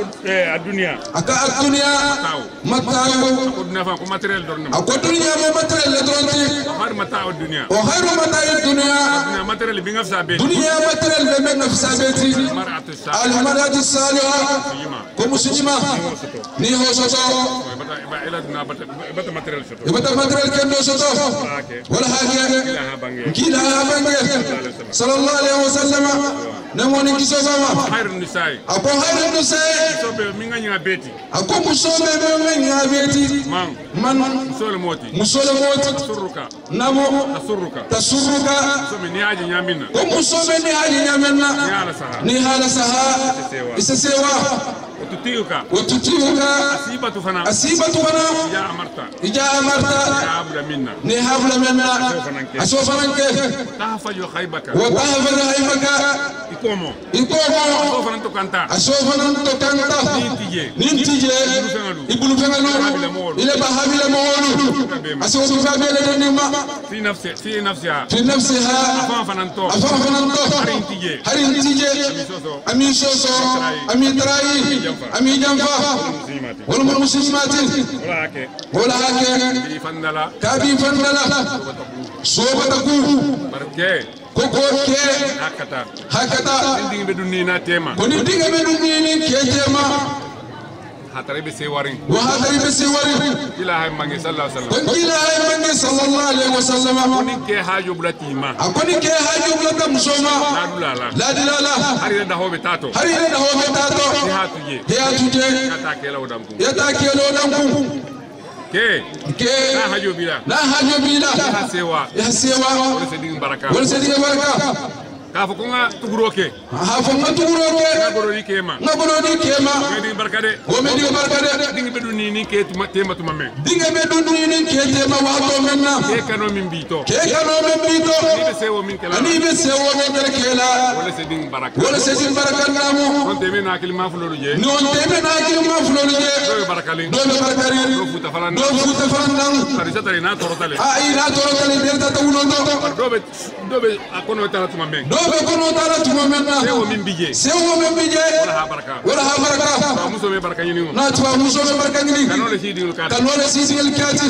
eh adunya aka adunya mataw ko nafa ko materiel dorna ko dunya mo materiel dornti har mataw dunya o khairu mataw dunya dunya materiel bi ngafsa be dunya materiel be ngafsa beti mar'atu al mar'atu salihah ko muslima ni ho soto ba ila duna bata materiel soto bata materiel kendo soto wala hake kila habange kila habange sallallahu alaihi wasallam namoni kisoma khairun nisai ako khairun nisai sobe minga nya beti ako musobe be minga beti man man musole moti musole moti surruka namo tasurruka tasurruka sobe ni haji nyamina ko musobe ni haji nyamina ni hala saha ni hala saha isasewa وتطيعك وتطيعك أسيبة فنا أسيبة فنا يا أمرتا إجا أمرتا يا منا نهابل منا أسوف ننك تحفظ خيبك وتحفظ خيبك إكومو إكومو أسوف ننتو كانتا أسوف ننتو كانتا نينتيجي نينتيجي إبلو فنالو إلى بحابل مولو أسوف فابيل دنما في نفسها في نفسها في نفسها أفان فنانتو أفان فنانتو هرينتيجي هرينتيجي أمي سوسو أمي تراي أمي جنفا والمسلمات ولا هكي ولا هكي كابي فندلا كابي فندلا صوبتكو بركي كوكو كي هكذا هكذا ندين بدونينا تيما كوني دينغ بدونيني كي تيما هاتري بسيوارين وهاتري بسيوارين إلى هاي مانجي صلى الله عليه وسلم إلى هاي مانجي صلى الله عليه وسلم كوني كي هاجو بلاتيما أكوني كي هاجو بلاتا مسوما لا لا لا لا لا هاري ده هو بتاتو هاري ده هو بتاتو هي هاتوجي هي هاتوجي يتاكي لو دامكم يتاكي لو دامكم كي كي لا هاجو بلا لا هاجو بلا يا سيوا يا سيوا ولا سيدين بركة ولا سيدين بركة كافو كونغا تغروكي هافو ما تغروكي نغرودي كيما نغرودي كيما ميدي بركة وميدي بركة دين بدوني ني كي تيما تما مي دين بدوني ني كي تيما واتو منا كي كانو من بيتو كي كانو من بيتو ني بسيو من كلا ني بسيو من كلا ولا سيدين بركة ولا سيدين بركة نامو كنت مين اكل ما فلورو جي نون تيمي ناكل ما فلورو جي دو بركة لين دو بركة لين دو فوتا فلان دو فوتا فلان اريسا تري نا تورتالي اي نا تورتالي بيرتا تولو دو بي دو بي اكونو تالا تما مي دو بي كونو تالا سيو من بيجي سيو من بيجي ولا بركة ولا بركة موسو مي بركة ينيو نا توا موسو مي بركة ينيو كانوا لي سيدي الكاتي كانوا لي سيدي الكاتي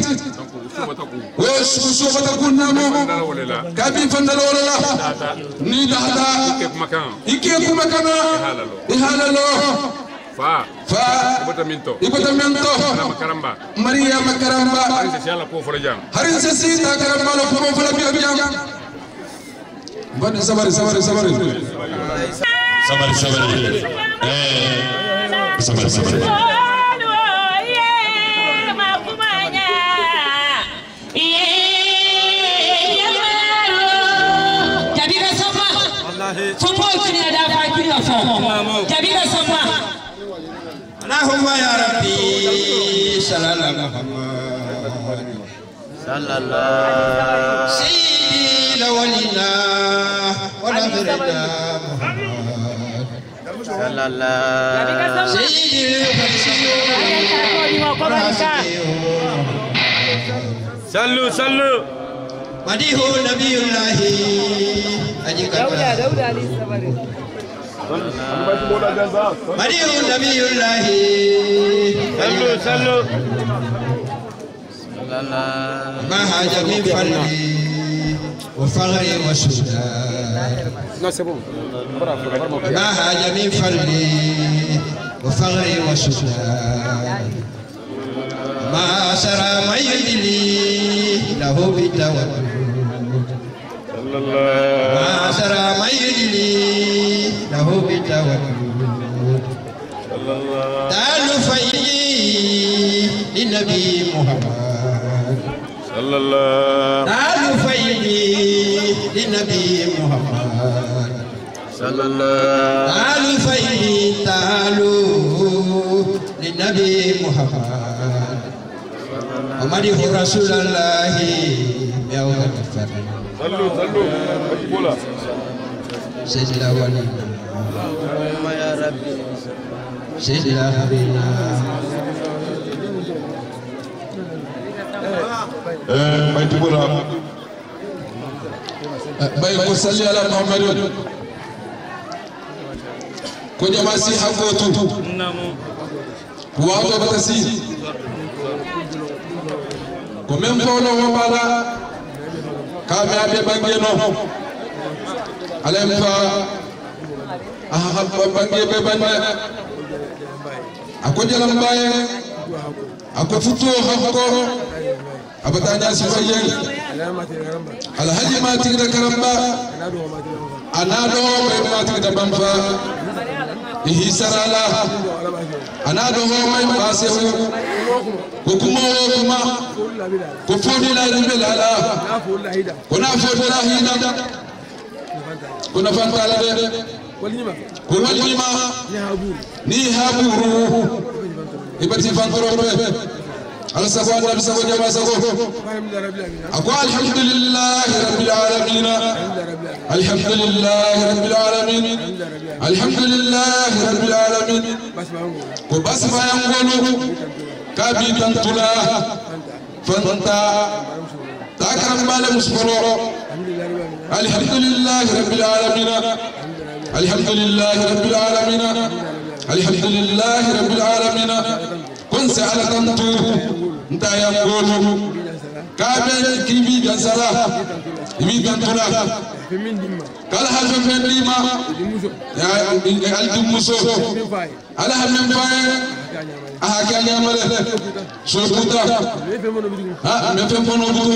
وسوف تكون نامو كابي فندل ولا لا ني دادا كيف مكان يكيف مكان يهالو فا فا يبتمنتو يبتمنتو مكرمبا ماريا مكرمبا هرين سيالا كوفر جام هرين سيتا كرمبا لو كوفر فلا بيام بني سباري سباري سباري سباري سباري eh سباري سباري اللهم يا ربي صلى الله صلى الله سيدي لولينا ونفرنا صلى الله سيدي صلوا صلوا مديه نبي الله أجيك دولة دولة عليه السلام مريم نبي الله صلوا صلوا ما هاج من فلي وفغري وسودان ما هاج من فلي وفغري وسودان ما سرى ما يدلي له بالتوكل ما سرى ما يدلي له بالتوكل تعالوا فيي للنبي محمد صلى الله تعالوا فيي للنبي محمد صلى الله تعالوا فيي تعالوا للنبي محمد ومدح رسول الله يوم الفتح صلوا صلوا قولا سيدنا ولينا اللهم يا ربي سيدنا حبيبنا ما يتبولا باي صلي على محمد كوني ماسي حقوتو واو بتسي كومن فولو وبالا كامي ابي بانجينو علم فا احب بانجي ببانجي اكو جلم باي اكو فتو حقو أبتانيا سفيان الحج ما تقدر كرمبا أنا دو ما تقدر بامفا إيه سرالا أنا دو ما يباسه كوكما وكما كفوني لا يبلا لا كنا فوني لا هينا كنا فانتا لا كولما ni haburu ibati fantoro be ala sago nabi sago jama sago ako alhamdulillahi rabbil alamin alhamdulillahi rabbil alamin alhamdulillahi rabbil alamin ko basma yangolu kabi tantula fanta takram bala musboro alhamdulillahi rabbil alamin alhamdulillahi rabbil alamin alhamdulillahi rabbil alamin kun sa'ala tantu nta yangolu kabe kibi gansala ibi gantula kala halfa fendima ya aldi muso ala hamem faye aha kanya male so puta ha me fe mono butu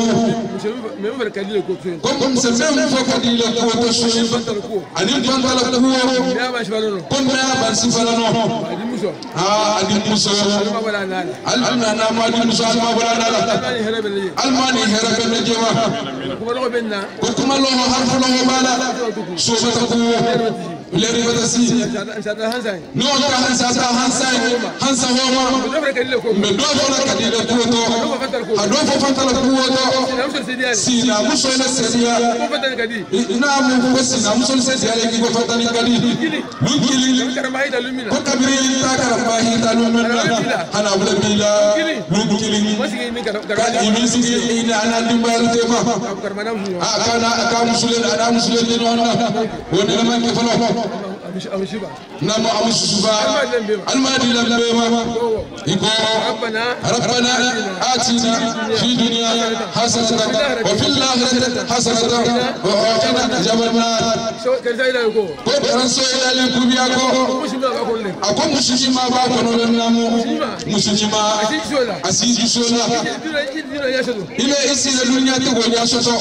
comme c'est même faut que dire le ko to so ani pantala ko kon me ba si falano ha adi muso alna na ma adi muso alma wala nala almani herabe ne jema ko kuma lo harfu lo bala so bata ko leri bata si no ta hansa ta hansa hansa homa me do fona kadile ko to ado fo fantala ko to sina muso na seria ina mu ko sina muso na seria ki ko fantani kadi lukili ko kabiri ta karamba hi ta lumena ana bula bila lukili kan imi sigi ina ana dimbal tema akana aka musulen ana musulen ni wona wona man ke falo نما أمشوا المادي لبما يقول ربنا ربنا آتنا في الدنيا حسنة وفي الآخرة حسنة وقنا عذاب النار. كم رسول الله لكبياكو أكو مسلم ما باكو نلمنامو مسلم أسيج سولا إلى إسيل الدنيا تقول يا سوسو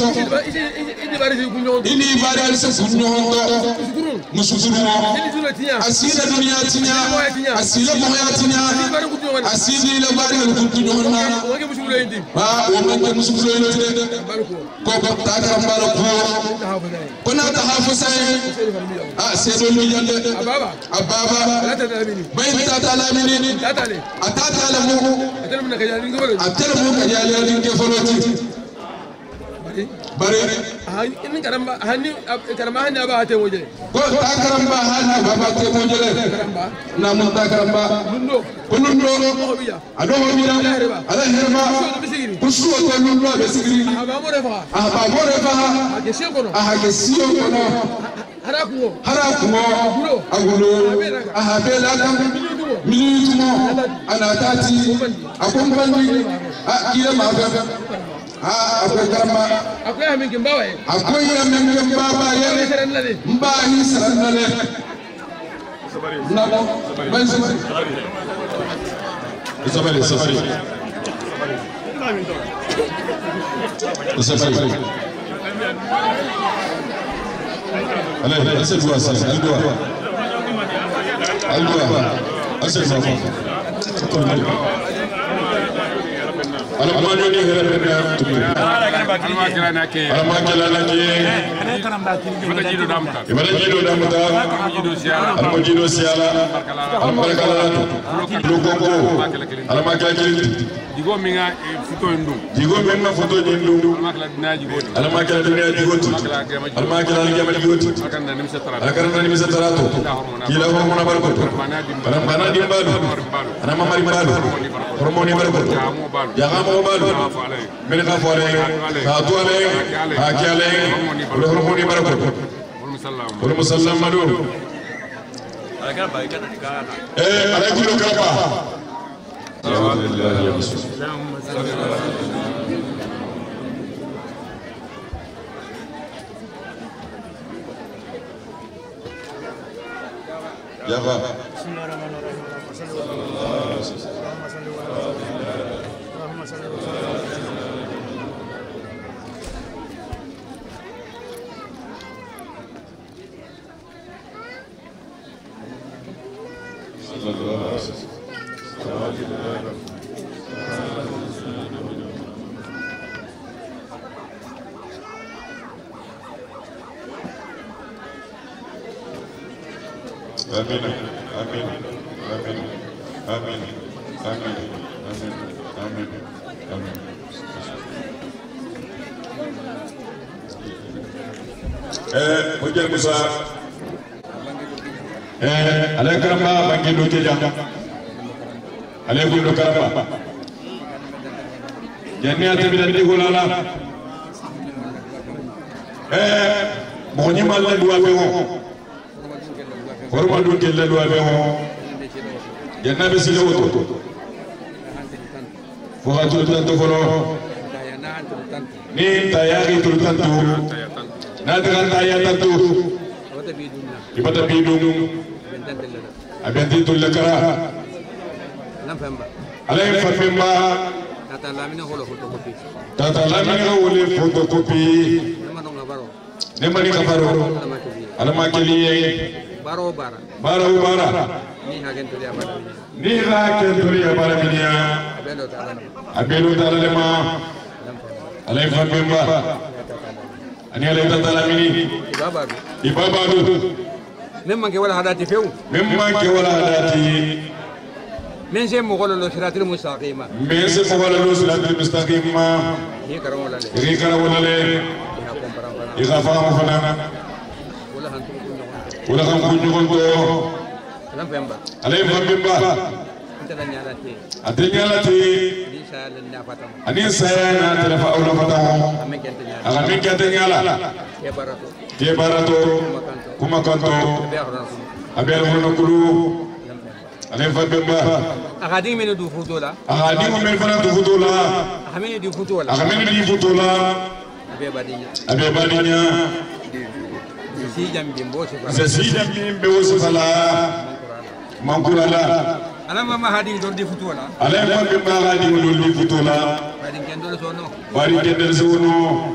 إني بارال سكونو مسلم asila dunia tinya asila moya tinya asili la bari ko tuno na ba o man ke musulo ino de ko ko ta ka mbalo ko ko na ta hafu sai ah sedo lu yande ababa ababa bayin ta ta la mini atata la mu atela mu ka yale ringe foloti bare in karamba hani karamba hani aba ate moje ko ta karamba hani aba ate moje le karamba na mun ta karamba lundo ko lundo ado ho biya ala herba kusu to lundo be sigiri aba mo refa aba mo refa age se kono age sio kono hara kuo hara kuo agulo aha bela kam minutu mo ana tati akombandi akira ma ah akwai karamba akwai amin kimbawa akwai amin kimbawa yare mbahi sanale nabo ban sabari sabari sabari sabari allez assez doigt ça elle doit elle doit assez ça ala mani ni here be ala ma kala na ke ala ma kala na ke ibada jido damta ibada jido damta ala ma jido siala ala ma kala lo gongo ala ma kala kili digo minga foto ndu digo minga foto ndu ala ma kala dina jigo ala ma kala dina jigo ala ma kala gama jigo ala kana ni misatara to kila ho mona barko ala bana dimbado ana ma mari bado hormoni barko ya Muhammad min khafale khatwale hakiale hormoni barko wal musallam madu eh ala kulo kaba alhamdulillah ya rasul ya ba Amin. amin amin amin amin amin amin eh Mujal Musa eh ale karamba bangi do ke jam ale gundo karamba janni ate bidandi golala eh moni malla duwa be ho horma dun kella duwa be ho janna be sile woto fo ha tu tanto folo ni tayari tu tanto na dengan tayar tanto ibata bidung abenti tu lekara alai fatmba tata lamina holo fotokopi tata lamina holo fotokopi nemani kabaro alama keliye baro bara baro bara ni hagen to ya bara ni hagen to ya bara minya abelo tala abelo tala lema alai fatmba ani alai tata lamini ibaba ibaba do memma ke wala hadati few memma ke wala hadati men se mo golo siratul mustaqima men se mo golo siratul mustaqima ni karaw wala le ni karaw wala le iga fama fana wala han wala han kunju gonto alam pemba alay pemba antala nyalati adnyalati ni sayal na fatamu ani sayal na telefa awla fatamu aga men kente nyala ke barato ke barato kuma kanto abel hono kulu alay pemba akadi men du futola akadi men fana du futola ahameni du futola ahameni du futola abe badinya abe badinya si jambi mbosi fala si jambi mbosi fala mankurala ala mama hadi do di futola ala mama be hadi do di futola bari kendol sono bari kendol sono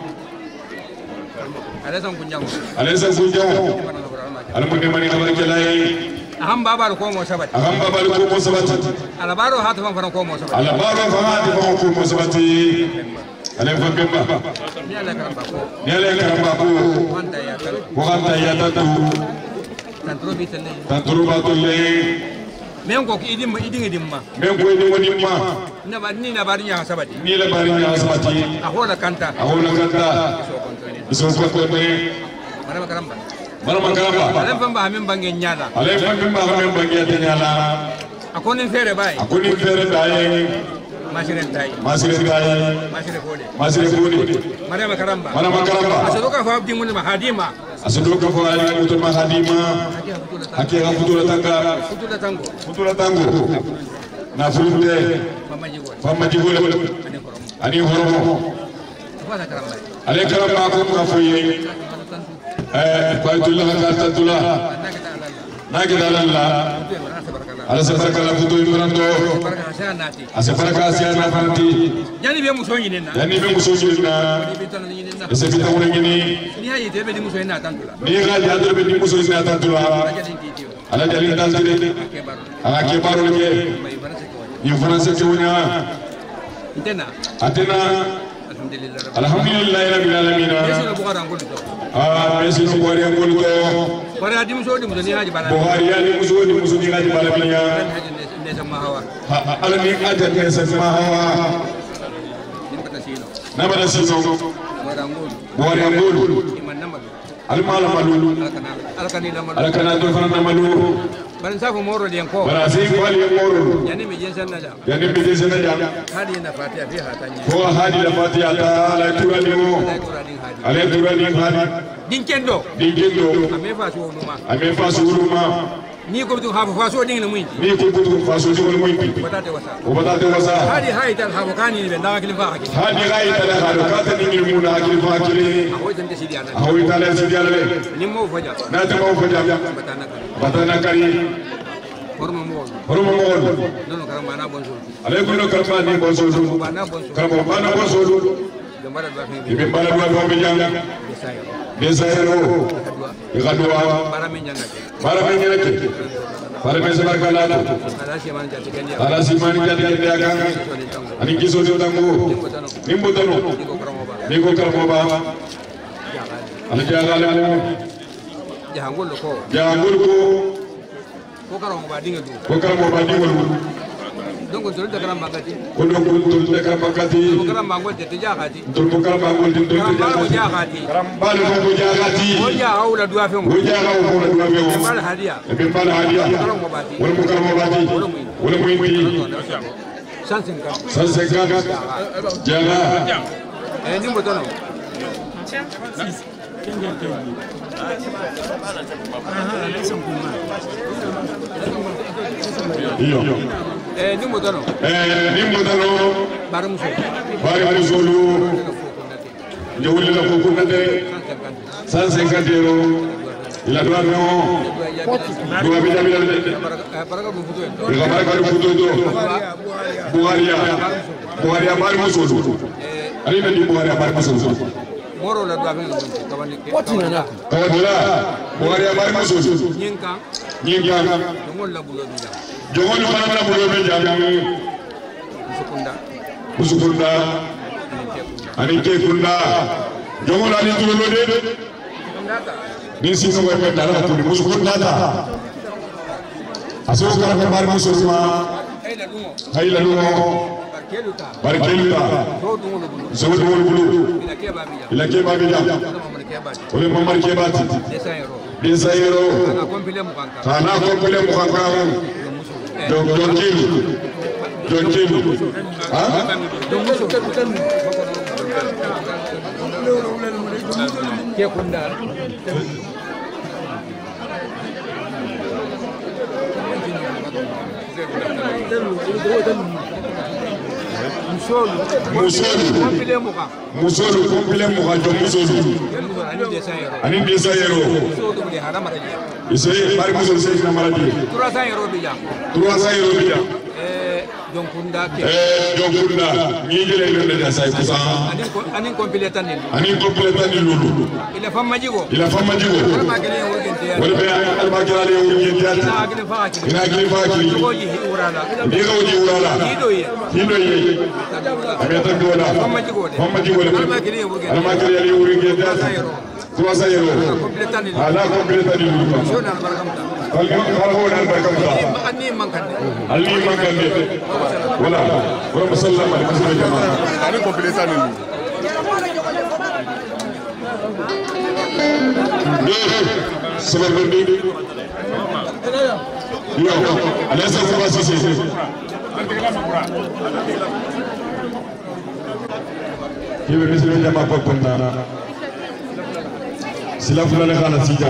ala san kunjango ala san kunjango ala mo de mani khabar kelay aham babal ko mo sabati aham babal ko mo sabati ala baro hatu fam fam ko mo sabati ala baro fam hatu fam ko mo sabati ale fa bemba ni ala karamba ko ni ala karamba ko wanta ya tan ko wanta ya tan tantro bitale tantro batule men ko ki idim idin idimma men ko idin idimma na ba ni na bari nya sabati ni la bari nya sabati ahola kanta ahola kanta iso ko ko ne marama karamba marama karamba ale fa ba men bangi nyala ale fa men ba men bangi nyala akoni fere bay akoni fere bay masire tay masire tay masire kode masire kode marama karamba marama karamba asadoka fa abdi mun mahadima asadoka fa ali mutul mahadima hakika futura tanga futura tango futura tango na fulde fama jigole ani horomo wala karamba ale karamba ko ka foye eh baytullah ka tadula nagi dalalla ala sabaraka futu imrando ase baraka asiana fanti yani be muso nyina yani be muso nyina ese bita wona nyini ni hayi tebe di muso ina tantula ni ga ya tebe di muso ina tantula ala jalin tantire ala ke baro ke ni france ke wona intena atena alhamdulillah rabbil alamin ah besi no bori angol to bori adi muso di muso ni haji bala bori adi muso di muso ni haji bala binya ne sama hawa ala ni aja ne sama hawa ni kata sino na bada sino bori angol bori angol iman nama al mala malu al kanila malu al kanila to fana malu baran safu moro di ko bara si wali moro yani mi jensen na jam yani mi jensen na jam hadi na fatiha fi hatanya ko hadi na fatiha ta ala turani mo ala turani hadi din kendo din kendo ame fa so numa ame fa so numa ni ko tu hafu fa so din na muin ni ko tu fa so din na muin batate wasa o batate wasa hadi hayta hafu kani be na akili fa akili hadi hayta hafu kata ni mu na akili fa akili ahoy tan de sidiana ahoy tan de sidiana le ni mo faja na ta mo faja batana kari batana kari horma mo horma mo non karamba na bonso ale ko no karamba ni bonso karamba bana bonso gambara do fi be bala do be janga desayro igadwa bara men janga bara men janga bara men sabar kala ala si man jati kenya ala si man jati kenya kan ani kiso do dango nimbo dano ni ko karamba ba ala jagale mo jangol ko jangol ko ko kara mo badinga du ko kara mo badinga du donc tol de kara magati ko donc tol de kara magati ko kara mangol de jagati tol ko kara mangol de de jagati bal ko jagati ko ja hawla du afem ko ja hawla du afem bal hadiya e be bal hadiya wala mo kara mo bati wala mo indi cent cinquante cent cinquante jaga e ni mo tono iyo eh ni mo tono eh ni mo tono bari muso bari muso lu jawli la ko ko de cent cinquante euros ila do no do abi jabi la de baraka bu futu do baraka bu futu do buharia buharia bari muso lu ali na di buharia bari muso lu moro la do aven kabani potina na kabani buharia bari muso lu nyinka nyinka ngol la bulo bi jogol fana la bulo be jam musukunda musukunda ani ke kunda jogol ali tulo de ni si no be dara to musukunda ta aso kara ko bar musukuma hayla dumo barkeluta so do wol bulu ila ke babi jam ole mamar ke bati desa euro kana kompile mu kanka donc don kilu don kilu ha ke kunda musolu musolu kompile mu kan musolu kompile mu kan musolu ani desa euro musolu de harama de ise bari musolu se na maladi trois cents euros bija trois cents euros bija eh donc kunda ke eh donc kunda ni jele le de sai kusa ani ani kompile tan ni ani kompile tan ni lulu ila famma jigo ila famma jigo ma gele wurgente ya wala be al magirale wurgente ya ina gele faaki ina gele faaki goji urala ni goji urala hido ye hido ye ameta dola famma jigo de famma jigo de ma gele wurgente al magirale wurgente ya trois cents euros ala kompile tan ni lulu jona barkamta kala ho dal barkamta ani mankande ali mankande wala wala musallama ali musallama jamaa ani kompile tan ni sebentar dulu. Yo, ada siapa sih? Kita bisa menjadi apa pun nana. Sila fulane kana sija.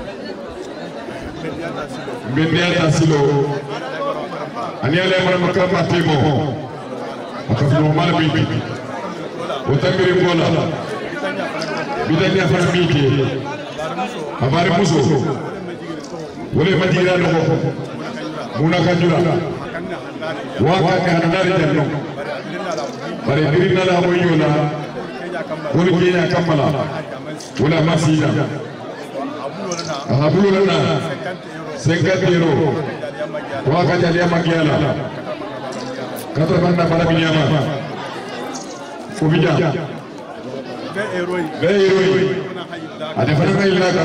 Bindian asilo. Ani ale mara makam matimo. Akafu mala bibi. Utangiri bola. Bidanya farmiki. Habari muso wale madira no muna kanjura waka ka handari janno bare dirina la moyola wala kenya kamala wala masida abulona cinquante euros waka jali amagiala kato banda para binyama ubija be eroi be eroi ada fana ngai laga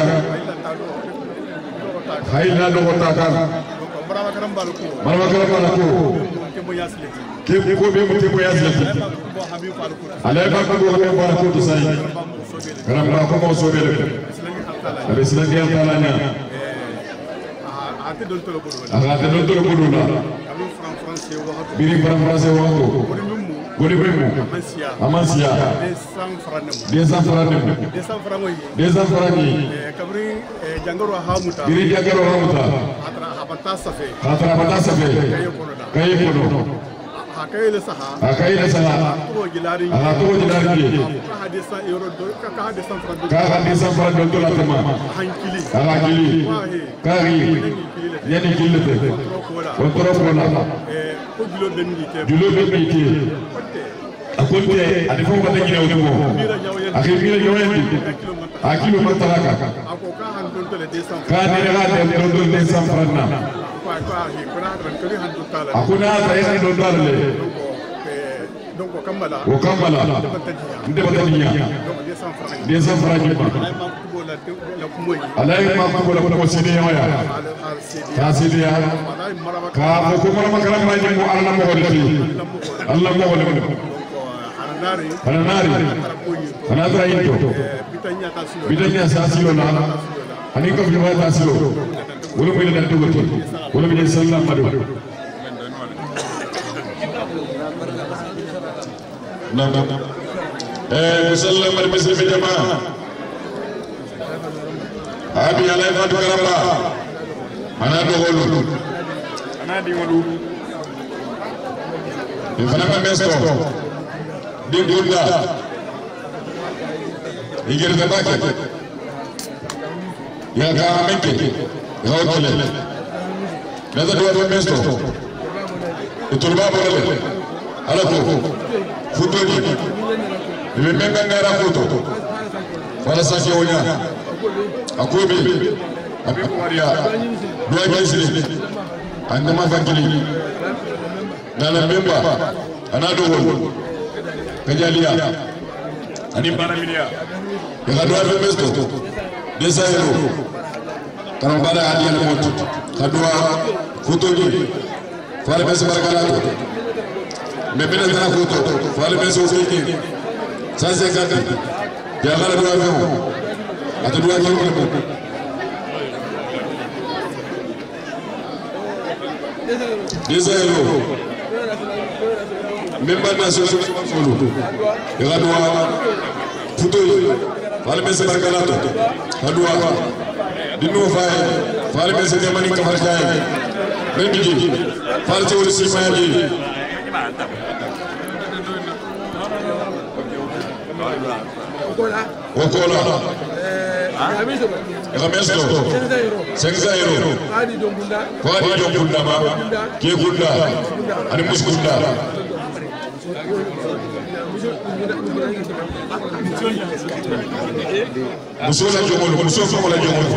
hayla do taka marama karam balko marama karam balko ke ko be mo te mo yaslati ala ba ko ko be balko to sai karam ba ko mo so be le abe sila dia talanya ate don to lo bodo ate don to lo bodo la biri fran français wa ko goli bemu amansia des enfants des enfants ni kabri jangaro hamuta biri jangaro hamuta atra habata safe atra habata safe kaye kono akayle saha akayle saha to gilari ala to gilari ka hadisa euro do ka hadisa franc ka hadisa franc do la tama hankili ala gili kari yani kilete kontro kola eh ko gilo benni te gilo benni te akonte adifo wata gina wuko akhirira yawandi akilo mataraka ako ka han don to le deux cents ka ne ga den don don deux cents francs na ko ko hi ko na ran kali han don tala akuna ta yana don tala le donc kamala o kamala nde bataniya deux cents francs ba alay ma ko la ko sidi ya ka sidi ya ka ko ko ma kala ma ni mo Allah mo wala Allah mo wala ana nari ana dra into bitanya sasilo na ani ko bi ma sasilo wala mo ila to ko wala bi sallallahu alaihi na na eh musallama al-muslim jamaa abi alay fatu karamba ana do holu ana di wolu e fana ma mesto di gunda igere da bake ya ka amenke ya hotele nada do do mesto e turba bolale ala ko futo ni e menga ngara futo wala sa ke wonya akobe abi maria doa jesle andama fakili nana memba anado wol kajalia ani bana milia ya doa femesto desa hero kana bada hadi na moto kadua futoji fale bese barakato mebena na futo fale bese osiki sasa kati ya mara doa femo atadua nyingi ko Desero memba na so so fulu ya doa futo fale bese barakato kadua dinu fay fale bese de mani ka farjaay rendiji fale ci wori simaji Okola Ramesto Sengza Hero Kwadi Jombunda ma Kie Gunda Ani Muskunda Musola Jomolo Musola Fola Jomolo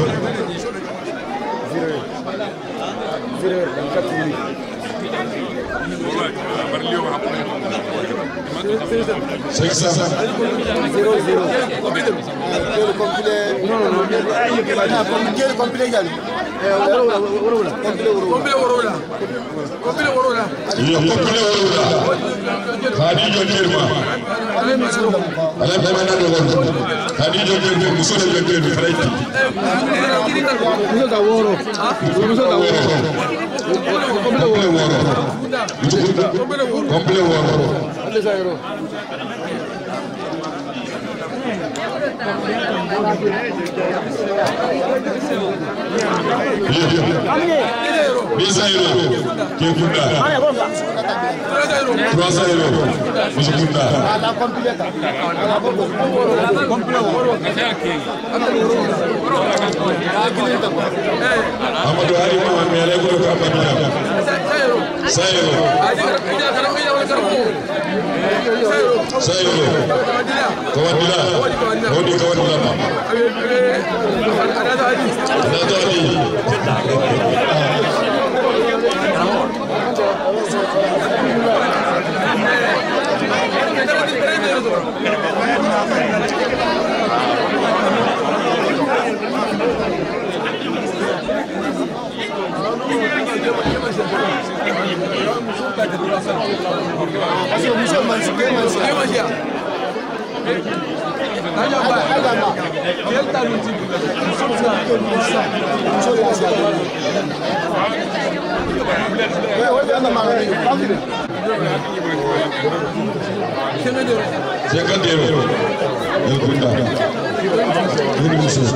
Sengza zero zero complet non non non complet complet gal worola worola complet worola complet worola yo complet worola khadijo terma ala be mana do gon khadijo terma musole be terma faraiti muso da woro muso da woro complet woro complet woro alle zairo Bisa euro, que funda. Trois euro, você funda. Amadou Ali Mohamed Mele ko ko amina. Sayo. Sayo. Kawadila. Odi kawadila ma. Nada ali. cinquante euros. El Gunda. Ini musuh.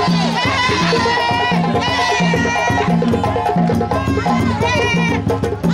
Thank you.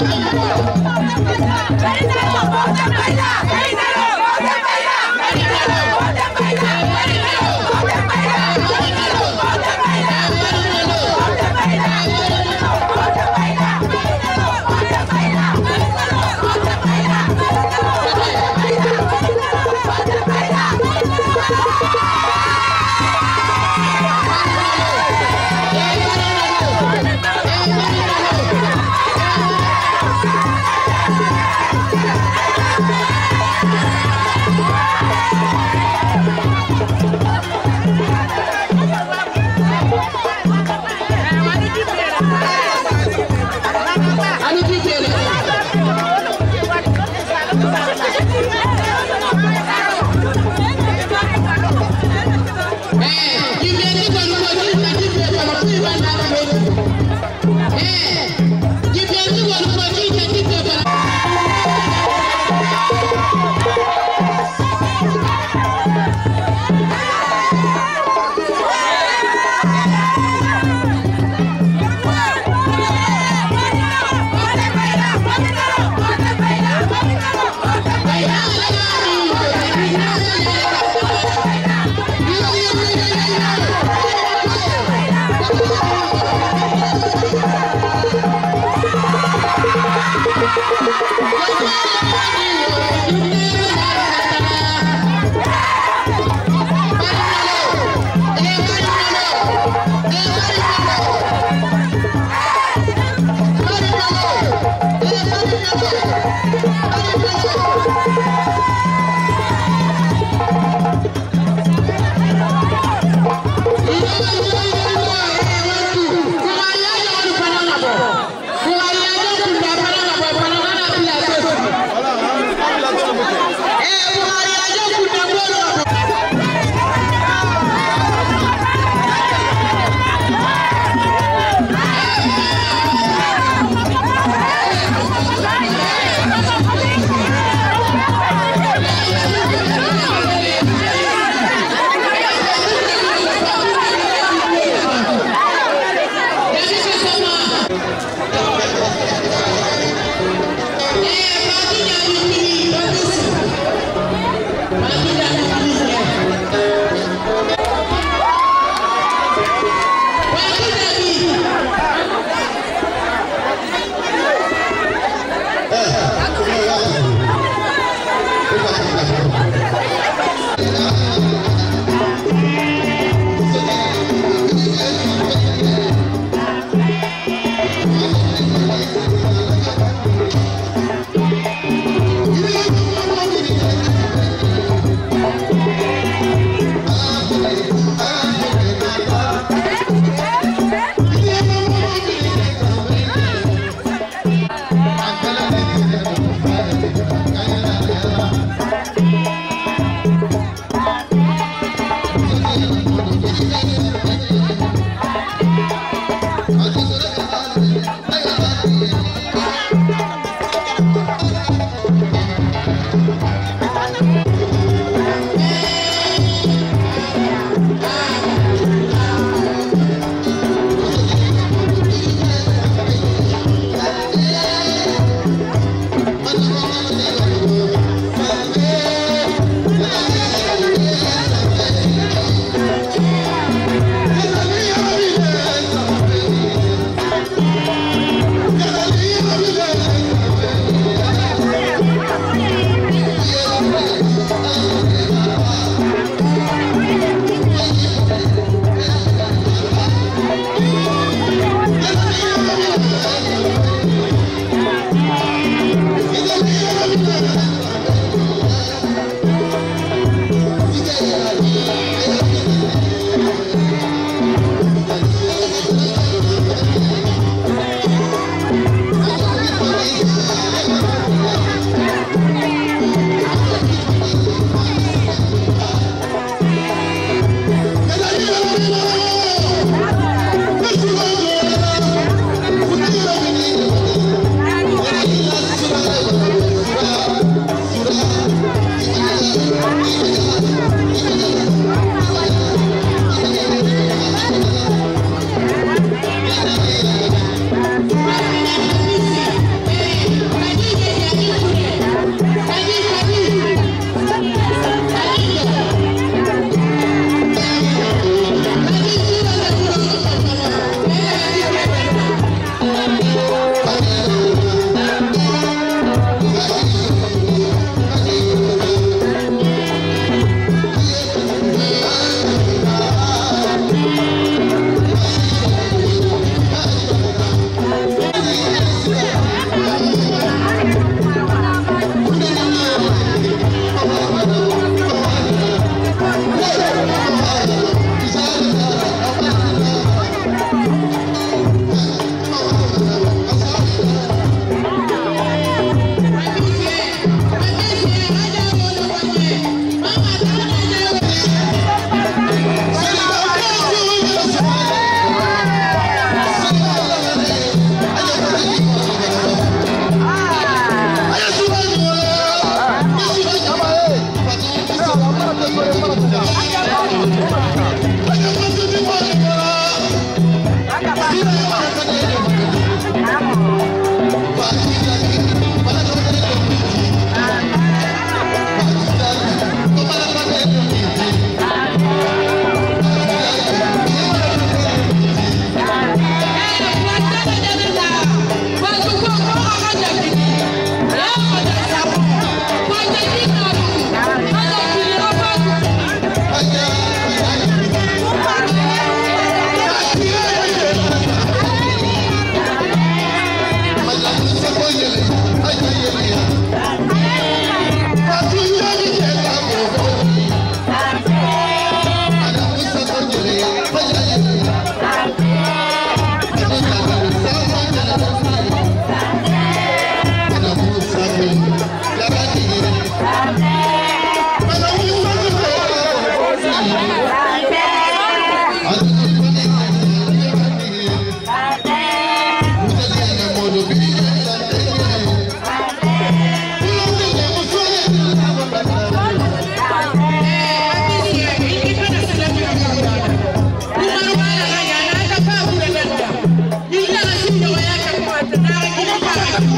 Hey!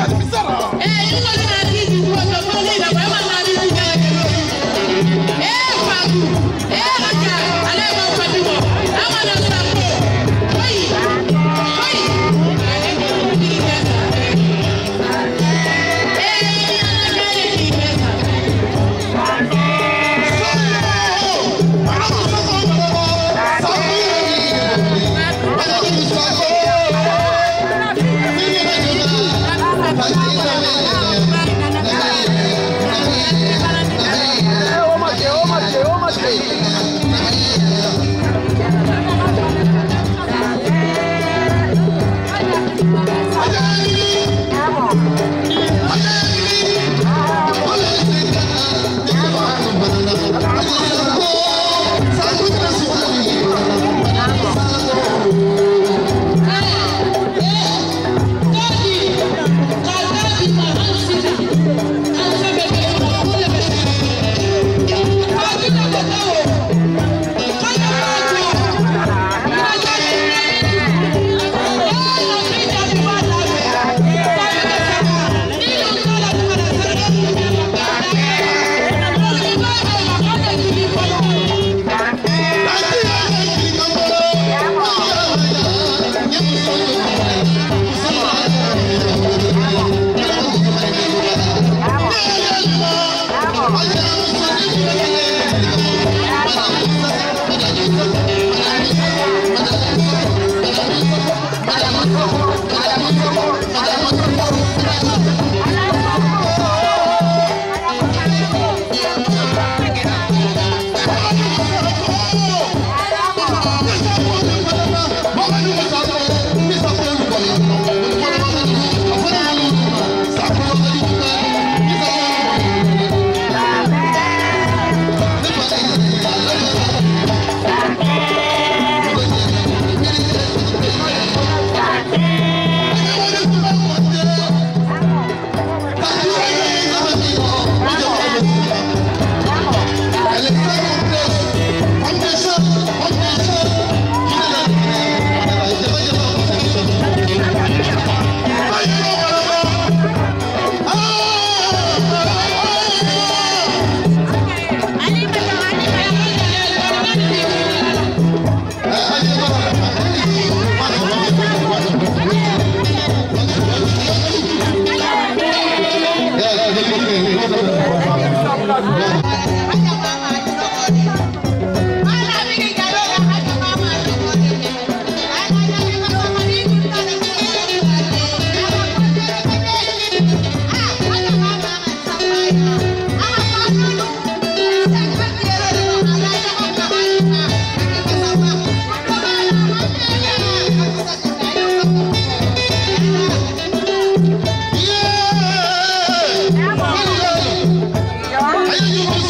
Yeah!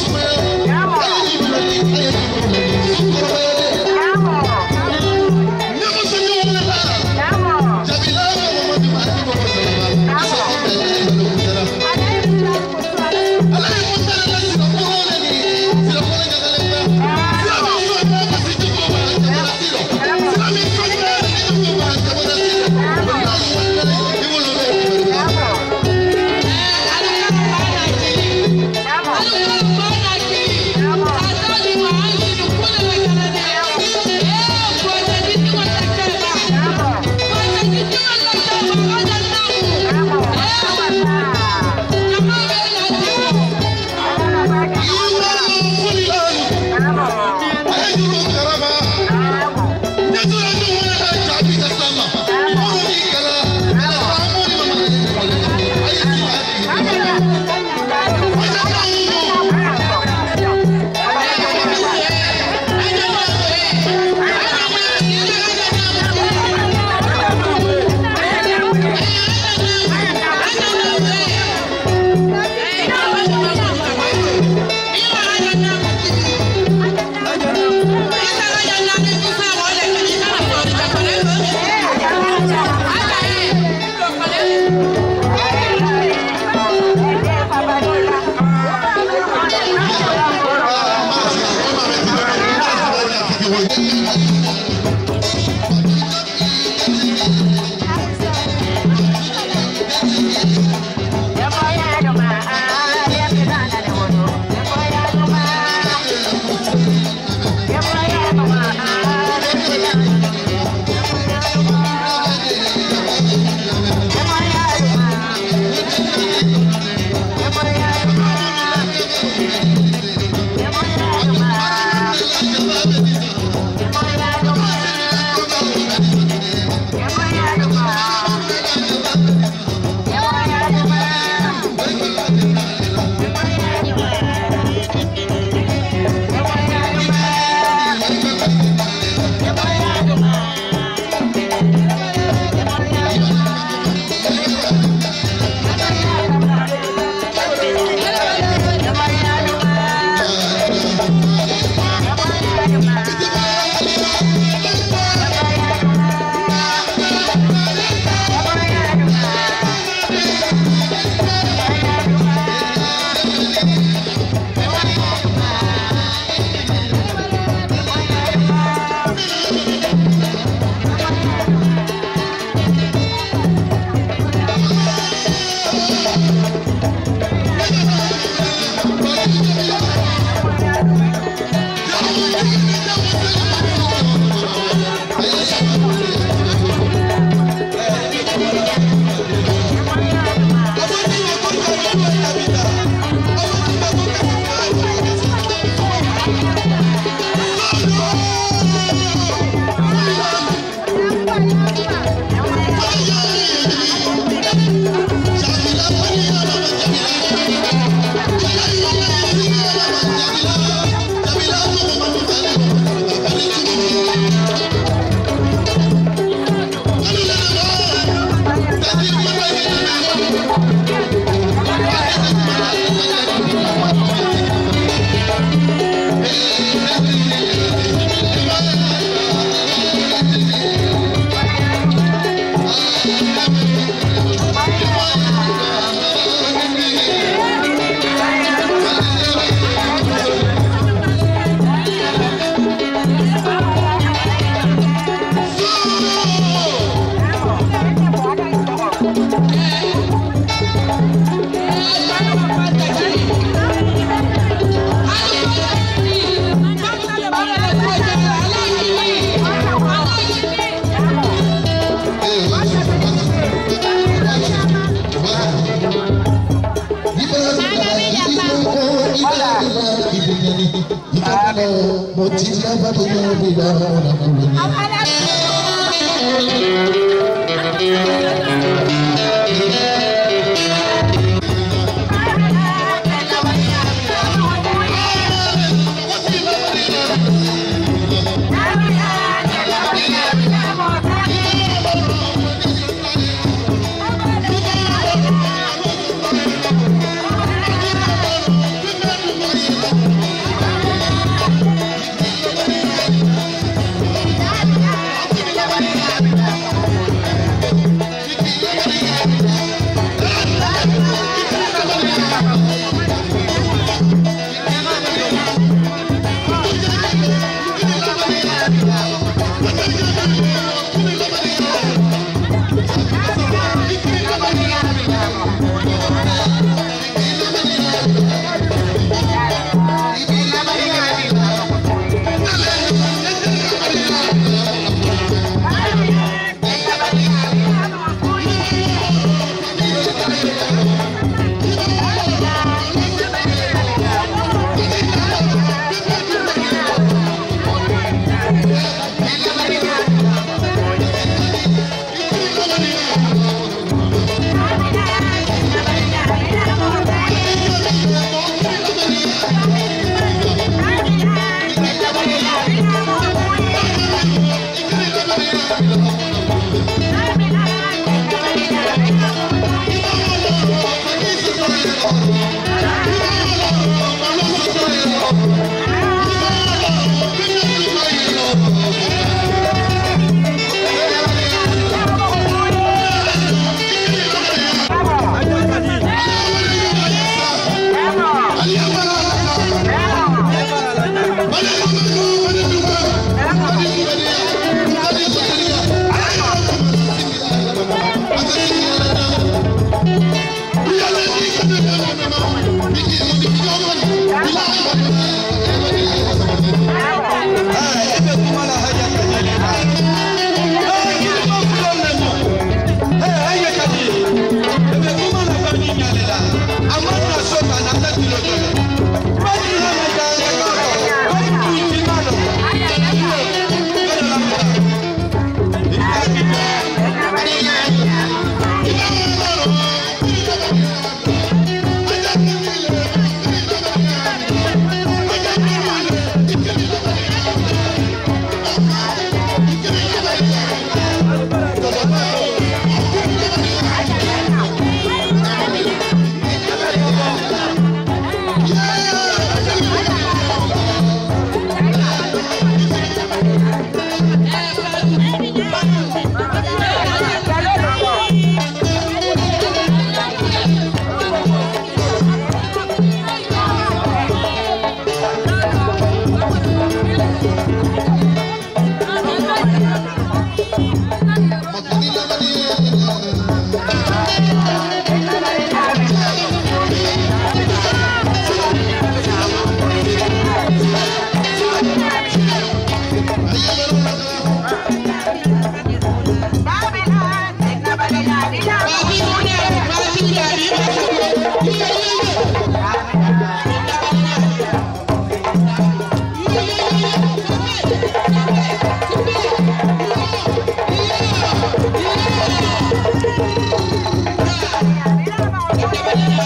Thank you.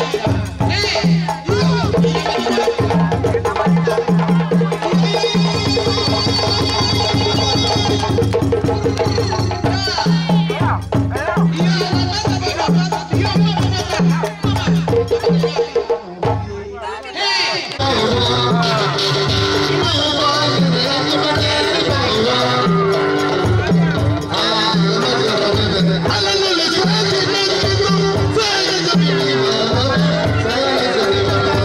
Hallelujah.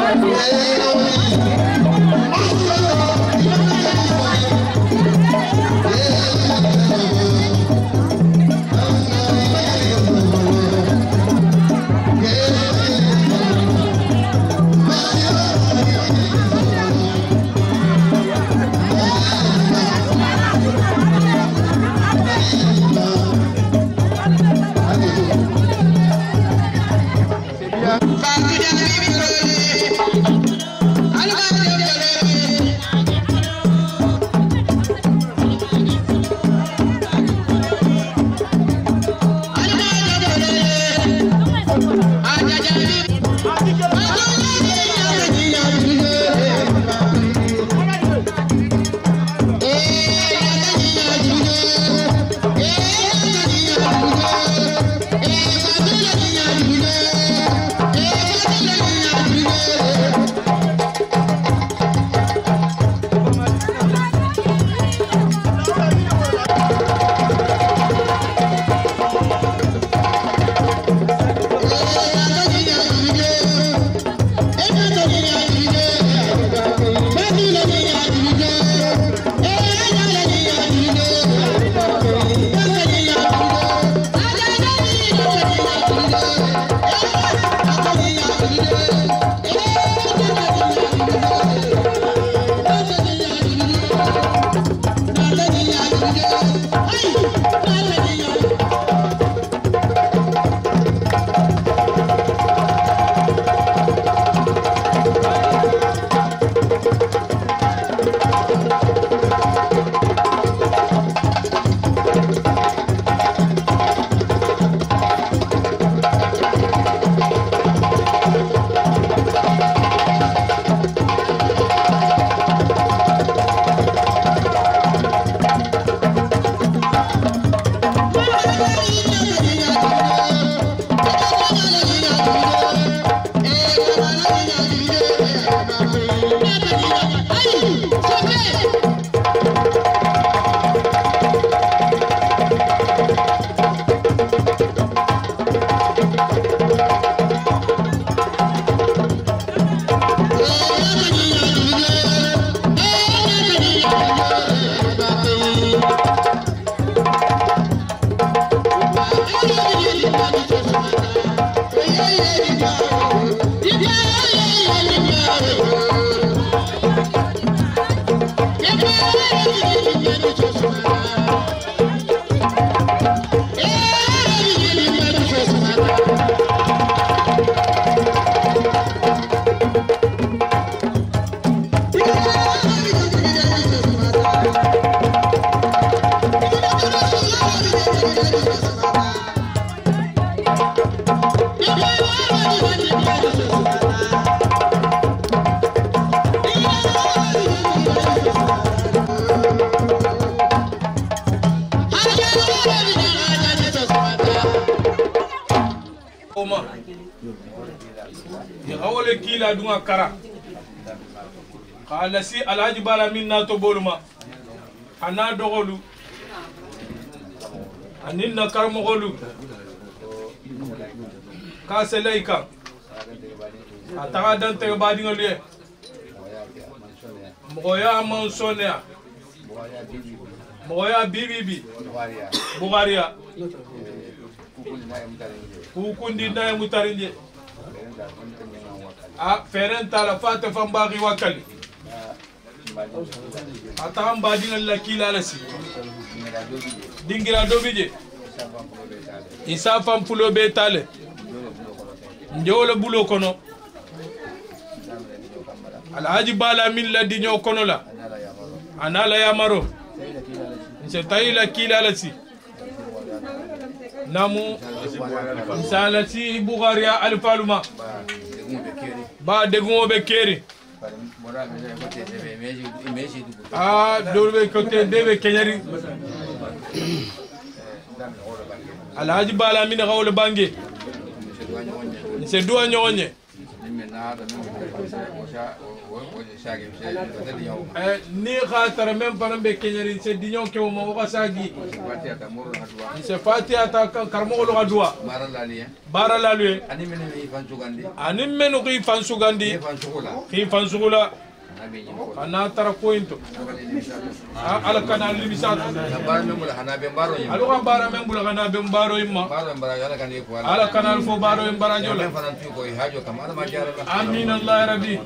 awole kila dunga kara kala si alhaji bala minna to boluma ana dogolu aninna karmogolu ka seleika ataga dante badingo liye moya mansonia moya bibibi bugaria kukundi na mutarinje a ferenta la fata fambagi wakali ataham badinga la kila la si dingira dobije isa fam pulo betale njolo bulo kono alhaji bala min la dinyo kono la anala ya maro nse tayila kila la si namu insala si bugaria alfaluma ba degumo be keri ah dolbe kote debe kenyari alhaji bala min gawle bange nse duwa nyonye ni khatara même panam be kenyari se dinyo ke mo ko sagi se fatiha ta karmo lo gadwa bara lalu ani menu ki fan sugandi ki fan sugula ana tara kointo ala kana limisat alu kan bara men bula kana be mbaro imma ala kana fo baro im barajola amin allah rabbi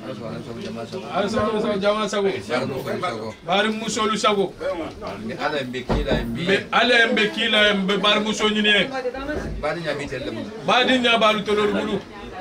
ala jama sago bari musolu sago ala mbekila mbi ala mbekila mbe bari muso nyine badi nya bitelle badi nya balu tolor bulu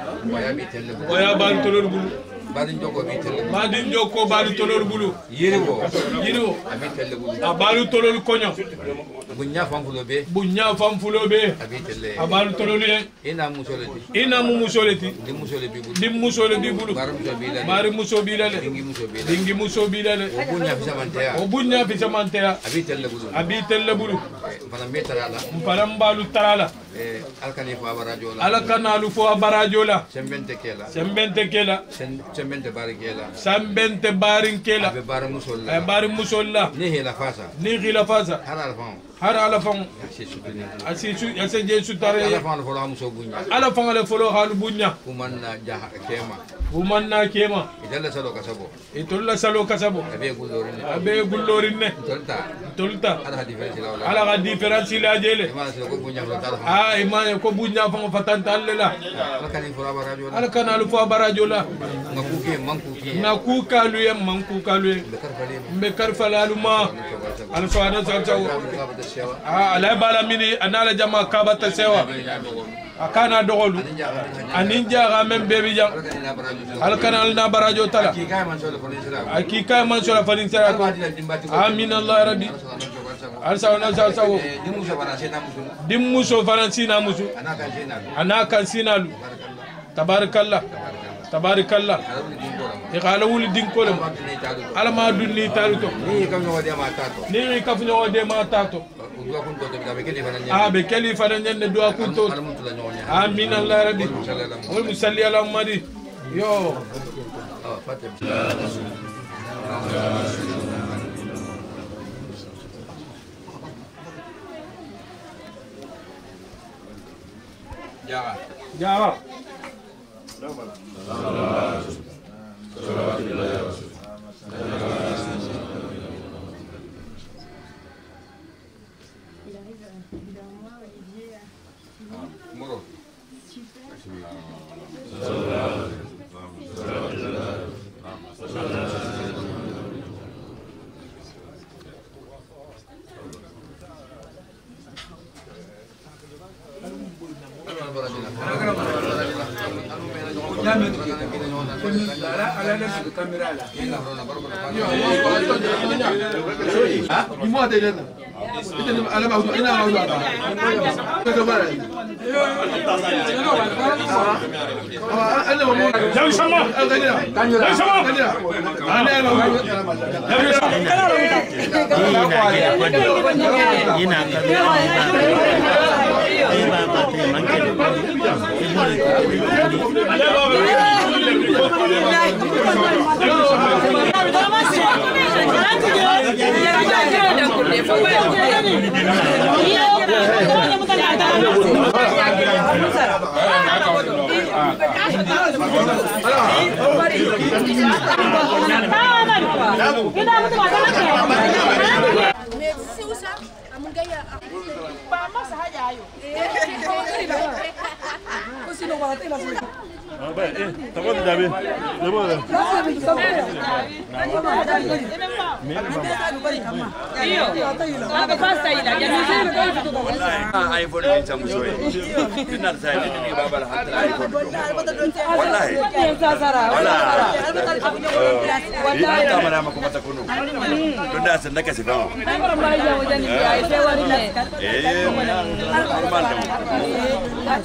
oya balu tolor bulu badin joko bitelle badin joko balu tolor bulu yiriwo yiriwo abitelle bulu abalu tolor konyo bunya famfulo be bunya famfulo be abitelle abalu tolor ye ina musoleti ina mu musoleti di musole bi bulu di musole bi bulu mari muso bilale dingi muso bilale dingi muso bilale obunya fisamantea obunya fisamantea abitelle bulu abitelle bulu fana metarala fana mbalu tarala eh alkani fo abarajola alkanalu fo abarajola sembente kela sembente kela sembente barikela sembente barinkela be bar musolla e bar musolla ni hila fasa ni hila fasa halal fam har ala fam asi su asi je su tare ala fam fo muso bunya ala fam ala fo halu bunya kumanna jaha kema kumanna kema idalla salo kasabo itolla salo kasabo abe gullorinne abe gullorinne tolta tolta ala difference la ala difference la jele ah imane ko bunya fam fatanta alla ala kan fo abarajola ala kan alu fo abarajola ngakuke mankuke nakuka luye mankuka luye mbe karfala aluma ala so ana sawo ah ala bala mini anala jama kabata sewa akana dogolu aninja ga men bebi jam al kanal na barajo tala akika man so la falin sera ko amin allah rabbi al sawana sa sawo dimmu so faransina musu anaka sinalu tabarakallah tabarakallah e kala wuli dinkolem ala ma dunni taruto ni kam no wadi ma tato ni kam no wadi ma tato ah be keli fana nyande do akunto amin allah rabbi wal musalli ala mari yo jawa jawa Moro.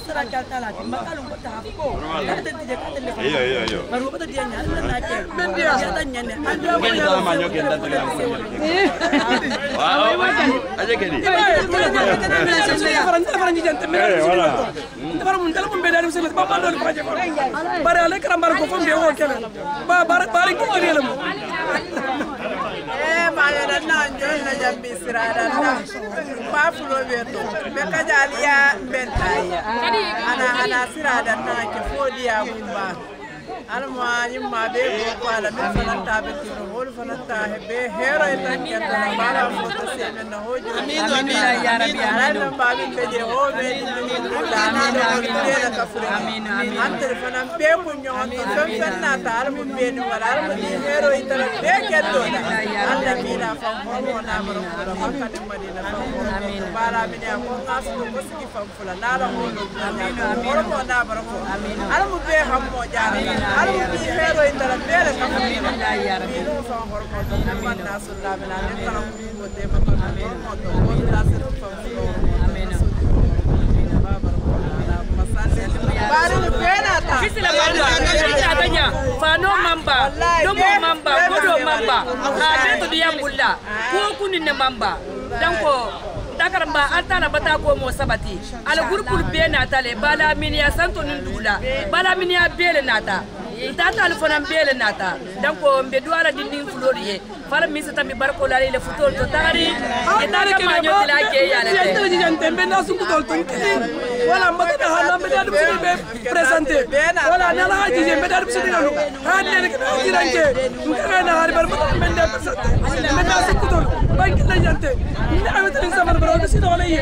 Iya iya iya. Baru pada dia nyari dan naik. Bendia. alma nyimma be ko ala be fanata be tino hol fanata be hero tan kenta bala foto se men na hoje amin amin ya rabbi ala ba min be je ho be min la na do be la kafre amin amin ante fanam be ko nyon fen fen na ta alma be ni wala alma ni hero tan be ketto alla mina fa ho na maro ko makka madina fa amin bala min ya ko asu ko siki fa fula na la ho amin amin ko na baro ko amin alma be hammo jara alma bi hero indala bele kam la ya rabbi no fa hor ko amin nasullah min amin kala ko te ma ko amin ko to ko la se fa ko amin amin baba ko ala masande bari bena ta fisila baba ta tanya fa no mamba domo mamba godo mamba ha be to diyambulla ko kunine mamba danko dakaramba altana bata ko mo sabati ala gurpul be natale bala minia santo ndula bala minia bele nata tata alfona bele nata danko mbe duara dindin fulori fara misata mi barko la le futol to tari e tare ke manyo la ke yale te jente jente be na suku tol ton kiti wala mbata da hala be dadu be presenter wala na la haji be dadu be dadu ha ne ke tiranke ngara na har bar mbata be de presenter be na suku tol banki la jente ni awata ni samar baro de sido wala ye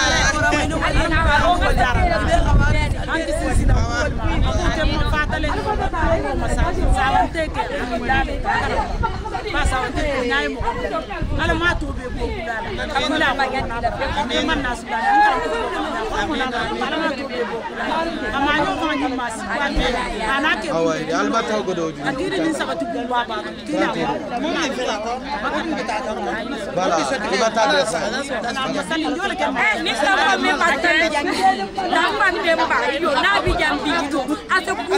anti sisina ko te mo fatale masaji sawante ke dale pasa wante nyai mo ala ma to be ko kula kula ba gani da man nasu da ko na ala ma to be ko ama nyo ko ni mas ana ke awai alba ta go do akiri ni sabatu ko ba ba kila mo ma fela ko bala alba ta dresa na masali jole ke ni sa ko me ba ta na ma be ba yo na bi jambi to asa ku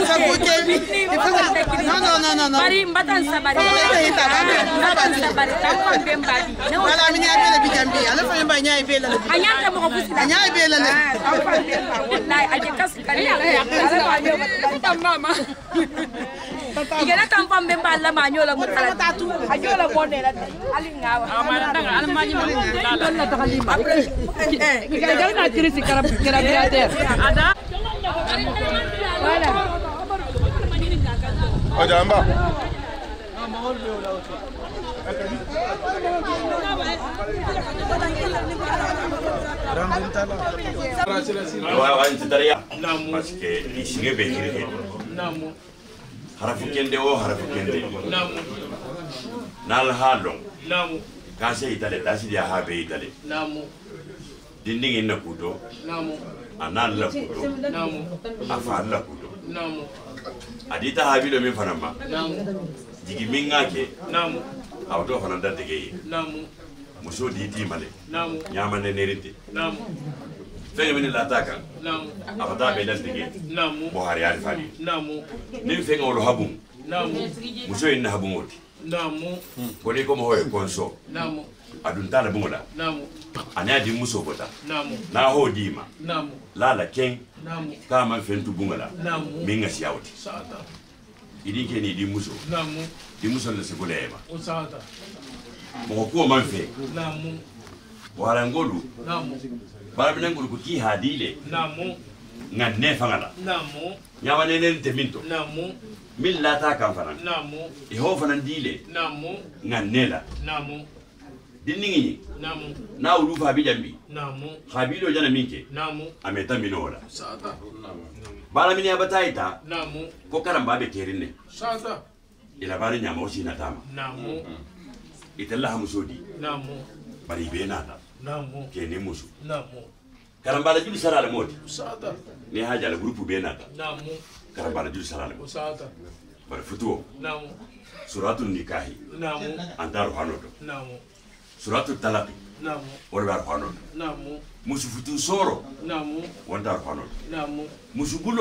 no no no no bari mbatan sabari mbatan sabari takwa bembadi wala minya bele bijambi ala fa mba nyaay bele la anyanta mo ko fusila nyaay bele la wallahi aje kaskari ala ma yo ta mama igana kampa mbemba la ma nyola mo kala tatu ajola bonde la ali ngawa amana danga ala ma nyima don la takalima eh igana na kirisi karab kirater ada wala Ojamba. Wa ntitaria parce que ni singe be kireke namu harafu kende o harafu kende namu nal halong namu kase itale dasi dia habe itale namu dindingi na kudo namu anal la kudo namu afa la kudo namu adita habilo min fanama namu jigi mingake namu awdo fana dadege namu muso diti male namu nyama ne nerite namu fenge min la taka namu abata be dadege namu mohari alfani namu nim fenge wolo habum namu muso inna habum oti namu koni ko mo hoye konso namu adun tala bungola namu anya di muso bota namu na ho dima namu lala ken namu kama fentu bungola namu minga siawti sata idi ke ni di muso namu di muso le sekolema o sata mo ko man fe namu wala ngolu namu bala ngolu ko ki hadile namu nganne fangala namu nyawa ne ne teminto namu milla ta kan fana namu e ho fana dile namu ngannela namu dinningi namu na ulu fa bijambi namu habilo jana minke namu ameta minola sata bala mini abataita namu ko karamba be kerine sata ila bari nyama osi na tama namu italla hamusodi namu bari be nata namu kene musu namu karamba la juli sarala moti sata ne haja la grupu be nata namu karamba la juli sarala moti sata bari futuo namu suratul nikahi namu andaru hanodo namu suratul talaqi namu wala bar hanodo namu musu futu soro namu wandar hanodo namu musu bulo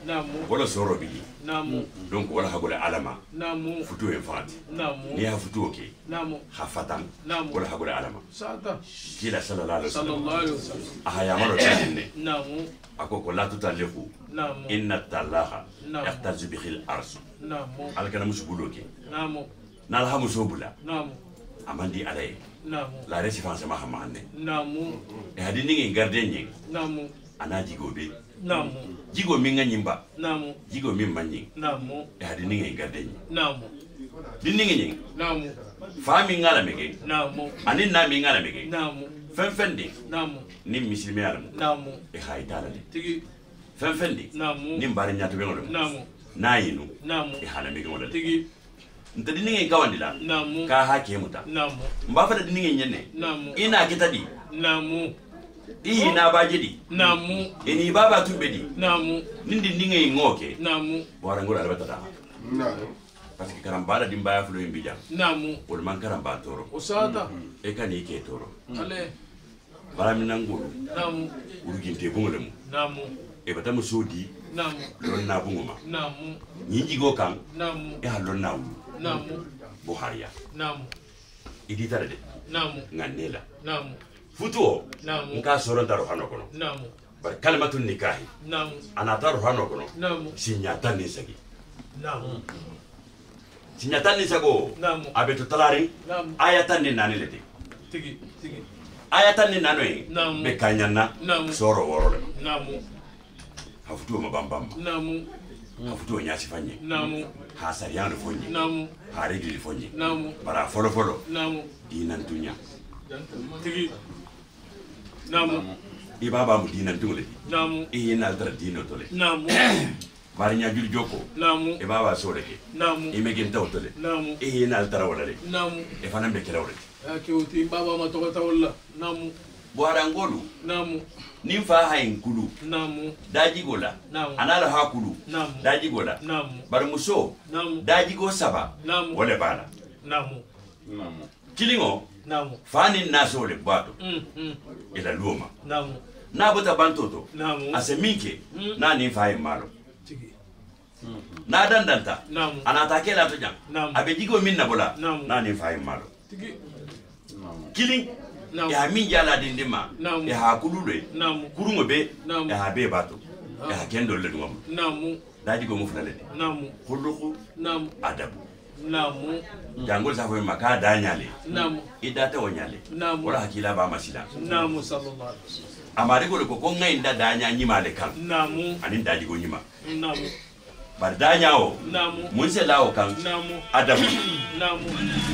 wala soro bi Namu. donc wala hagole alama Namu. futu en fati Namu. ni ha futu oke Namu. hafatan Namu. wala hagole alama Sata. kila sallallahu alaihi Sallallahu wasallam alaihi wasallam. ahaya maro tane Namu. akoko la tutalihu Namu. inna tallaha Namu. yahtazu bikhil arsu Namu. alkana musubuloke Namu. nal hamu sobula Namu. amandi alay Namu. la resifance ma hamane Namu. e hadi ningi gardenye Namu. ana jigobe Namu. jigo minga nyimba Namu. jigo min manyi Namu. e hadi ningi gardenye Namu. dinningi nyi Namu. fa mi ngala mege Namu. anin na mi ngala mege Namu. fen fen Namu. ni misilme alamu Namu. e haydala de Tigi. fen fen di Namu. ni mbari nyatu be ngolo Namu. na yinu Namu. e hala mege ngolo Tigi. nta dinningi kawandila Namu. ka ha ke muta Namu. mba fa dinningi nyenne Namu. ina kitadi Namu. iyi na bajedi Namu. ini baba tumbedi Namu. nindi dinningi ngoke Namu. wara ngolo albata da parce que karambala dimbaya fulo imbija Namu. wol man karamba toro Usata. e kani ke toro Ale. baramina ngolo Namu. uruginte bungolemu Namu. e batamu sodi Namu. lon na bungoma Namu. ni jigo kan Namu. e halon na wu Namu. buhariya Namu. idi tare de Namu. nganela Namu. futuo Namu. nka soron taro hano kono Namu. bar kalimatu nikahi Namu. ana taro hano kono Namu. sinya tan ni sagi Namu. sinya tan ni sago Namu. abeto talari Namu. aya tan ni nani leti Tigi. Tigi. aya tan ni nanoy Namu. be kanyanna Namu. soro worole Namu. hafutuo mabambam Namu. hafutuo nyasi fanye Namu. ha sariyano fonye Namu. ha regli fonye Namu. bara folo folo Namu. dinan tunya Tigi. Namu. ibaba mu dinan tungole Namu. e yena altara dino tole Namu. bari nya jul joko Namu. e baba soreke Namu. e megen tawtole Namu. e yena altara walale Namu. e fana be kelawre Ake uti baba matokota wala. Namu. boara ngolu Namu. nim fa hayin kulu Namu. daji gola Namu. anala ha kulu Namu. daji gola Namu. bar muso Namu. daji go saba Namu. wala bala Namu. Namu. kilingo Namu. fani naso le bato Mm. Mm. ila luma Namu. na bota bantoto Namu. ase minke Mm. na ni fa hayin malo Tigi. na dandanta Namu. anata kela to jam Namu. abe jigo min na bola Namu. na ni fa hayin malo Tigi. kilin Namu. ya min jala dindima Namu. ya ha kulule Namu. kurungo be Namu. ya ha be bato ya ha kendo le ngam Namu. daji go mu fulale Namu. khuluqu Namu. adabu Namu. jangol sa fo maka danyale Namu. idata wonyale Namu. wala hakila ba masila Namu sallallahu alaihi wasallam. amari go ko ko ngai nda danya nyima le kan Namu. anin daji go nyima Namu. bar danya o Namu. mun se lawo kan Namu. adabu Namu.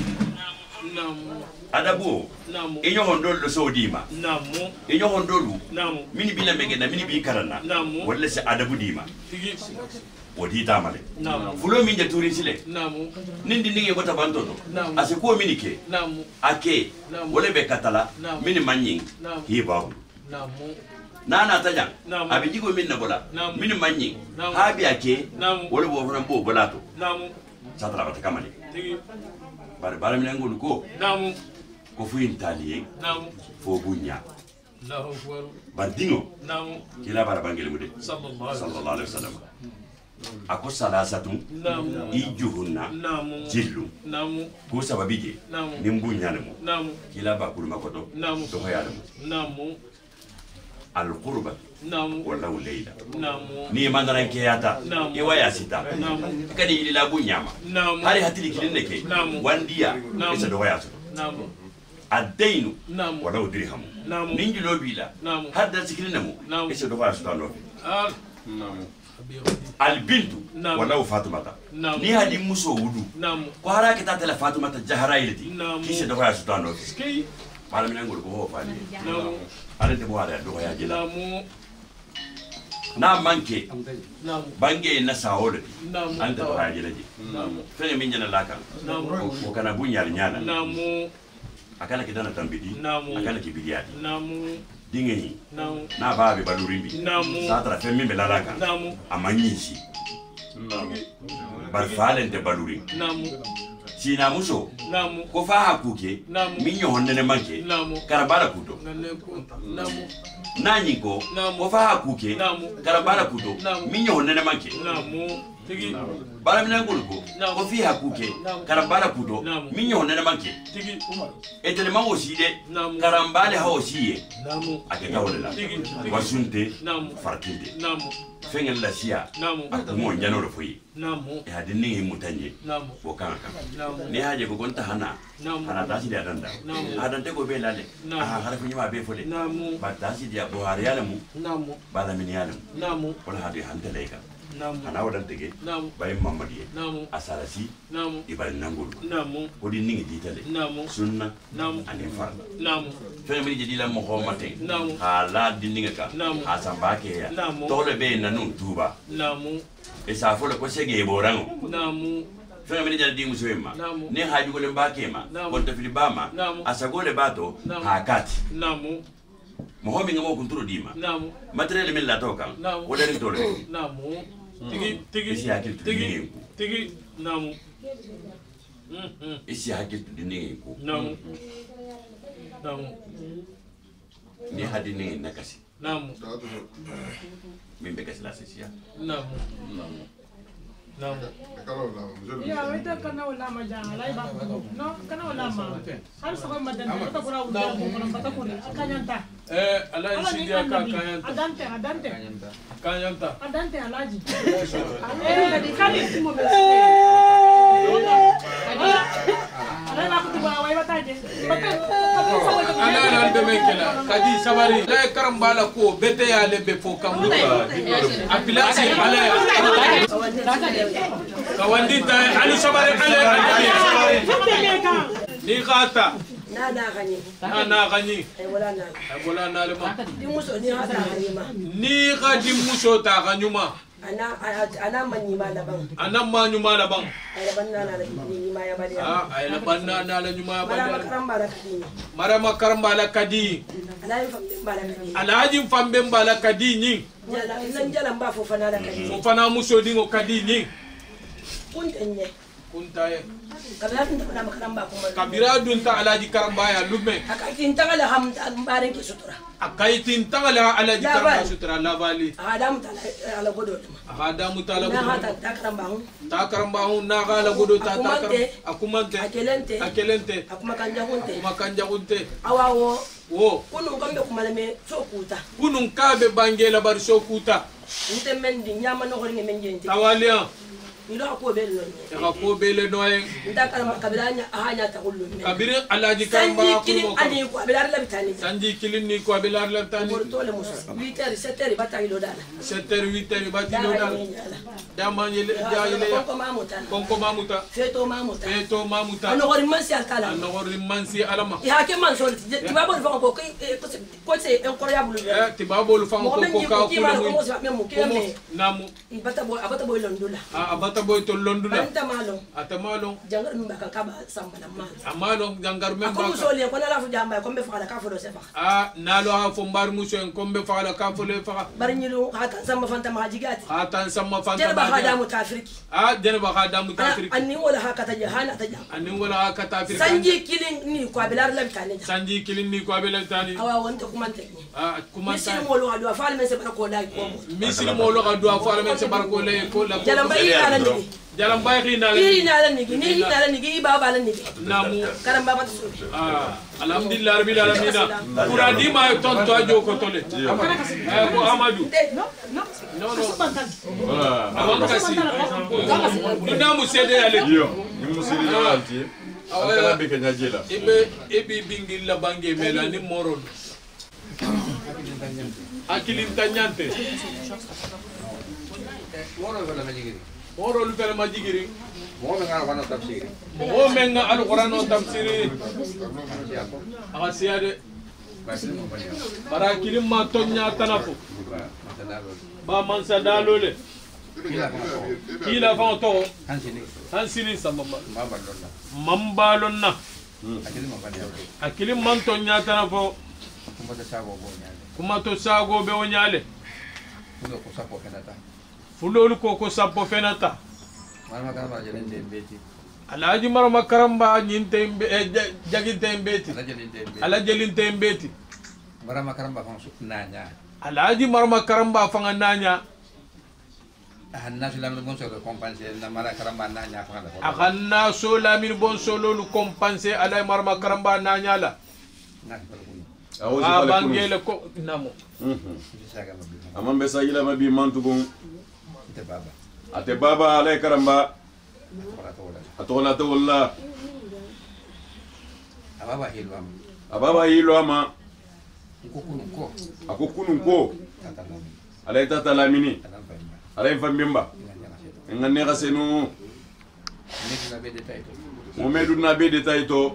Namu. adabu Namu. inyo hondol lo sodima Namu. inyo hondolu Namu. mini bila megena mini bi karana Namu. wala se adabu dima Tigi. wodi tamale Namu. fulo min je turi sile Namu. nindi ninge bota bantoto Namu. ase ko mini ke Namu. ake Namu. wala be katala Namu. mini manyin Namu. hi babu Namu. nana tajan Namu. abi jigo min na bola Namu. mini manyin Namu. habi ake Namu. wala bo fana bo bola to Namu. satara bata kamali Tigi. bare bare min ngol ko Namu. ko fu intaliye Namu. fo bunya Allahu akbar. bandingo Namu. kila bara bangele mude Sallallahu alaihi sallallahu alaihi wasallam ako salasatu Namu. ijuhunna Namu. jillu Namu. ko sababije Namu. nimbunya lemu Namu. kila ba kuluma koto Namu. to hayalemu Namu. al qurba Namu. wala layla Namu. ni mandana kiyata Namu. e waya sita Namu. kadi ilila bunyama Namu. hari hatili kilinde ke Namu. wandiya Namu. isa do waya so Namu. adainu Namu. wala dirham Namu. ninji lo bila Namu. hadda sikilinamu Namu. isa do waya so tano Al. Namu. al bintu Namu. wala fatumata Namu. ni hadi muso wudu Namu. ko hara kita tele fatumata jahara ilati Namu. kise do waya so tano Ski. mala min ngol ko ho fali Namu. ala de bo ala do waya jila Namu. na manke Namu. bange na sawole Namu. anta do waya jila ji Namu. fenga min jana lakan Namu. ko kana bunyal nyana Namu. akala kitana tambidi Namu. akala kibiriadi Namu. dingenyi Namu. na babe balurimbi Namu. satra femmi be lalaka Namu. amanyisi Namu. bar falente baluri Namu. sina muso ko fa hakuke minyo honne manke karabala kudo nani ko ko fa hakuke karabala kudo minyo honne manke bala mina ngulko ko fi hakuke karabala kudo minyo honne manke etele mango side karambale hawo siye akeka wala wasunte farkinde fengel la sia mo nyano ro fuyi e hadin ni mutanye ko kan kan ne haje ko gonta hana hana dasi dia danda adante ko be lale ah hara fuyi ma be fode ba dasi dia bo har yale mu bala min yale mu wala hadi hande lega ana wadan tege bay mamadi asarasi ibal nangul ko di ningi ditale sunna ani far fe mi jadi la mo ko mate hala di ninga ka asamba ke ya tole be nanu tuba e sa fo le ko sege borango fe mi jadi muso emma ne haju ko le mbakema ko to filibama asagole bato hakati mo homi ngamo kunturo dima materiel min la toka wala rin tole tigi tigi tigi tigi namu isi hakil dini ko namu namu ni hadini nakasi namu min be kasla sia namu namu namu ya weta kana wala majanga lai ba no kana wala ma har sa ma dan ta kura uda ko kana pata ko kanyanta eh ala sidia ka kanyanta adante adante kanyanta adante alaji eh di kali mo be ala ba ko ba wai bataje ana na be mekela kadi sabari la karambala ko bete ya le be fo kamu apilasi ala kawandita ali sabari ala ni gata na na gani na na gani ay wala na ay wala na le ma di muso ni hada harima ni gadi muso ta ganyuma ana ana manyi ma laban ana manyu ma laban ay laban na na ni ma ya bali ah ay laban na na la nyuma ya bali mara makaramba la kadi mara makaramba la kadi alaji fambe bala kadi alaji fambe bala kadi ni jala nan jala mba fo fana la kadi fo fana muso dingo kadi ni kuntenye kuntaye kabira dun ta makaramba ko kabira dun ta alaji karamba ya lume akatin tagala ham mbaren ki sutura akaitin tagala alaji karamba sutura la bali adam ta ala godo adam ta ala godo na hata ta karamba hu ta karamba hu na ala godo ta ta akumante akelente akelente akuma kanja hunte akuma kanja hunte awawo wo kunun kambe kumalame sokuta kunun kabe bangela bar sokuta nte mendi nyama no horinge menjenti tawalia ilo ko bele no ya ko bele no en ndaka kabiranya ahanya ta kullu kabir alaji kamba ko mo ani ko abilar la bitani sanji kilin ni ko abilar la bitani ko tole muso huit heures sept heures batay lo dala sept heures huit heures batay lo dala dama yele jayle ko mamuta ko mamuta feto mamuta feto mamuta no gori mansi alkala no gori mansi alama ya ke man so tibabo fa ko ko c'est incroyable eh tibabo fa ko ko ka ko mo namu ibata bo abata bo londula ah abata boy to londula anta malo ata malo jangar mba ka kaba samba na malo amalo jangar memba ko muso le ko na la fu jamba ko be fa ka fo do sefa ah nalo ha fo mbar muso en ko be fa ka fo le fa bari nyilu hata samba fanta ma jigati hata samba fanta jere ba hada mu tafriki ah jere ba hada mu tafriki anni wala hakata jahana ta jam anni wala hakata tafriki sanji kilin ni ko abilar la bitani sanji kilin ni ko abilar tani awa wonta kumante ah kumante misiri mo lo adu fa men se barako la ko misiri mo lo adu fa men se barako le ko la jalam bayi ala ni jalam bay khina la ni na la ni ni na la ni ba ba la ni namu karam baba to ah alhamdulillah rabbil alamin kuradi ma ton to ajo ko tole eh ko amadou no no no no voilà avant kasi dina mu cede ale yo ni mu siri jalanti akala be kenya jela ibe ibe bingil la bange mela ni moron akilin tanyante moron ko la majigiri moron ko la majigiri mo menga wana tafsiri mo menga alquran o tafsiri asiade bara kilim ma tonya tanafu ba mansa dalole kila fa to hansini hansini sababa mambalonna akilim man tonya tanafu kuma to sago be wonyale ko sapo fenata fulolu ko ko sapo fenata mama kana jelen de beti Alhaji Marama Karamba nyinte jaginte mbeti ala jelinte mbeti Marama Karamba fanga nanya Alhaji Marama Karamba fanga nanya ahanna sulam bon solo compenser na Marama Karamba nanya fanga ahanna sulam bon solo lu compenser ala Marama Karamba nanya la abangele ko namo amambe sayila mabi mantugun ate baba ate baba ala Karamba atola tola ababa hilwam ababa hilwama kokunu ko akokunu ko ala tata lamini ala fambimba ngane gasenu meduna be de taito mo meduna be de taito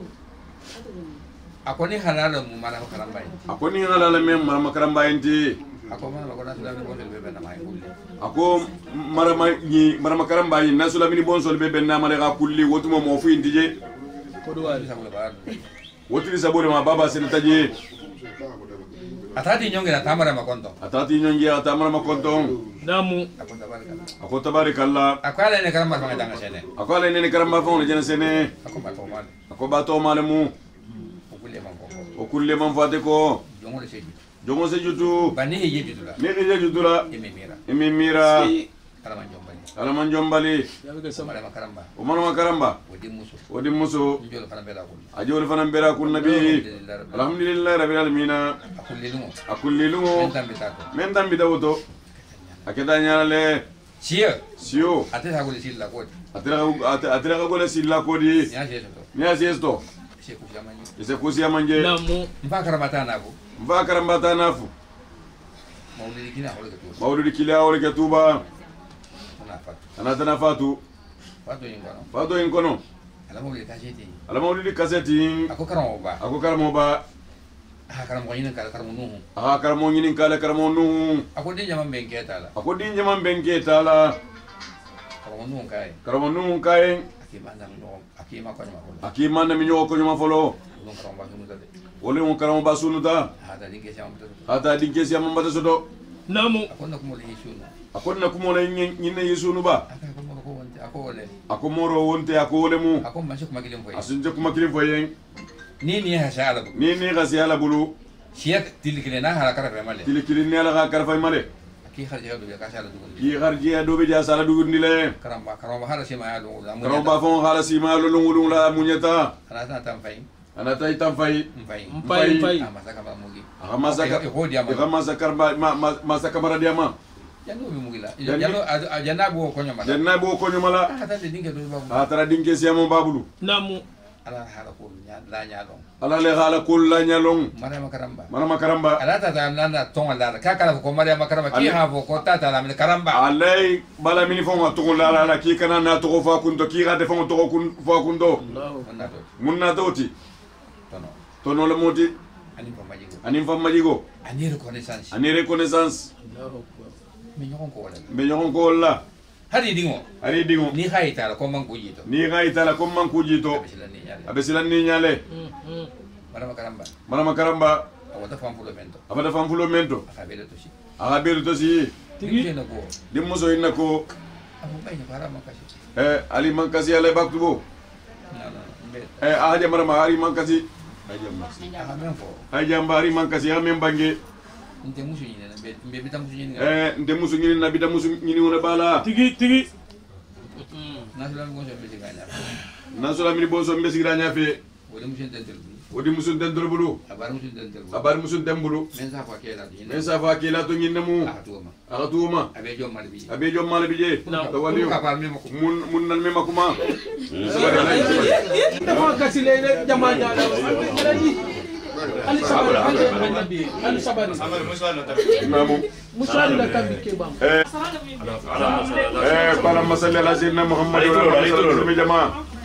akoni halala mu mara Karamba akoni halala mem mara Karamba enti ako mana ko nasula ni bon be na mai kulli ako marama ni marama Karamba ni nasula mini bon sol be ben na mare ga kulli wotuma mo fu indije ko do wali samula ba wotiri sabore ma baba sen taje atati nyonge na tamara makonto atati nyonge na tamara makonto namu ako tabarakallah akwala ne Karamba fanga danga sene akwala ne Karamba fanga jena sene ako ba to mal ako ba to malemu okulle man ko okulle man fate ko jongo le seju jongo sejutu bani he jejutula ne he jejutula ememira ememira ala man jombali ala man jombali Marama Karamba o Marama Karamba wodi muso wodi muso njol fana bela ko ajol fana bela kun nabi alhamdulillah rabbil alamin akulle lumo akulle lumo men tambi tako men tambi dawoto akeda nyale sio sio atela ko silla ko atela atela ko le silla ko di nya jeto nya jeto se ko jamanje se ko jamanje namu mba Karamba tanako mba Karamba tanafu maulidi kila hole ke tuba maulidi kila hole ke tuba ana fatu ana tana fatu fatu ingono fatu ingono ala maulidi kaseti ala maulidi kaseti ako karamo ba ako karamo ba ha karamo yin kala karamo nuhu ha karamo yin kala karamo nuhu ako din jaman benke tala ako din jaman benke tala karamo nuhu kai karamo nuhu kai akima na no akima ko nyama folo akima na minyo ko nyama folo don karamo ba sunu dade wole mo karamo ba sunu da hata dinke siam mbato hata dinke siam mbato sodo namu akonna kumo le yisunu akonna kumo le nyinne yisunu ba akonna ko wonte ako wole ako moro wonte ako wole mu ako manche kuma kilim foyen asunje kuma kilim foyen ni ni ha shala bu ni ni ga siala bulu siya tilikile na hala kara male tilikile ne ala ga kara fay male ki kharji do be ka shala du ki kharji do be ja sala du ndile karamba karamba hala sima ya do karamba fon hala sima lo lungu la munyata ana ta tam fay ana ta itam fay fay fay fay amasaka ba mugi amasaka amasaka ma masaka mara diama jando bi mugila jando janna bo ko nyama janna bo ko nyama la ata dinge do babu ata dinge siamo babulu namu ala hala ko nya la nya long ala le hala ko la nya long Marama Karamba Marama Karamba ala ta ta nana ton ala ka kala ko Marama Karamba ki ha bo ko ta ta la min Karamba alay bala mini fo ma to la la ki kana na to fa kun to ki ga de fo to kun fa kun do munna doti tono tono le moti ani fa majigo ani fa majigo ani reconnaissance ani reconnaissance mi ñokon ko wala me ñokon ko wala hari dingo hari dingo ni khayta la ko man ko jito ni khayta la ko man ko jito abesilan ni nyale Marama Karamba Marama Karamba awata fam fulo mento abada fam fulo mento akabele to si akabele to si tigi na ko dimmo so inna ko abu bay na Marama kasi eh ali man kasi ala baktubo eh aja Marama ali man kasi aja masi aja mbari man kasi ya membange nte musu nyine na be bita musu nyine eh nte musu nyine na bita musu nyine wona bala tigi tigi nasula mi gonso be siganya nasula mi bonso be siganya fe wodi musu dentel wodi musu dentel bulu abar musu dentel abar musu dembulu men sa fa kela nyine men sa fa kela to nyine mu atuma atuma abe jom mal bi abe jom mal bi je to wali ka par mi mako mun mun nan me makuma dama kasi le jama jala Ali sabari ali nabi ali sabari imamu musali la tambi kebam eh eh para masalli ala sayyidina muhammad wa alihi jama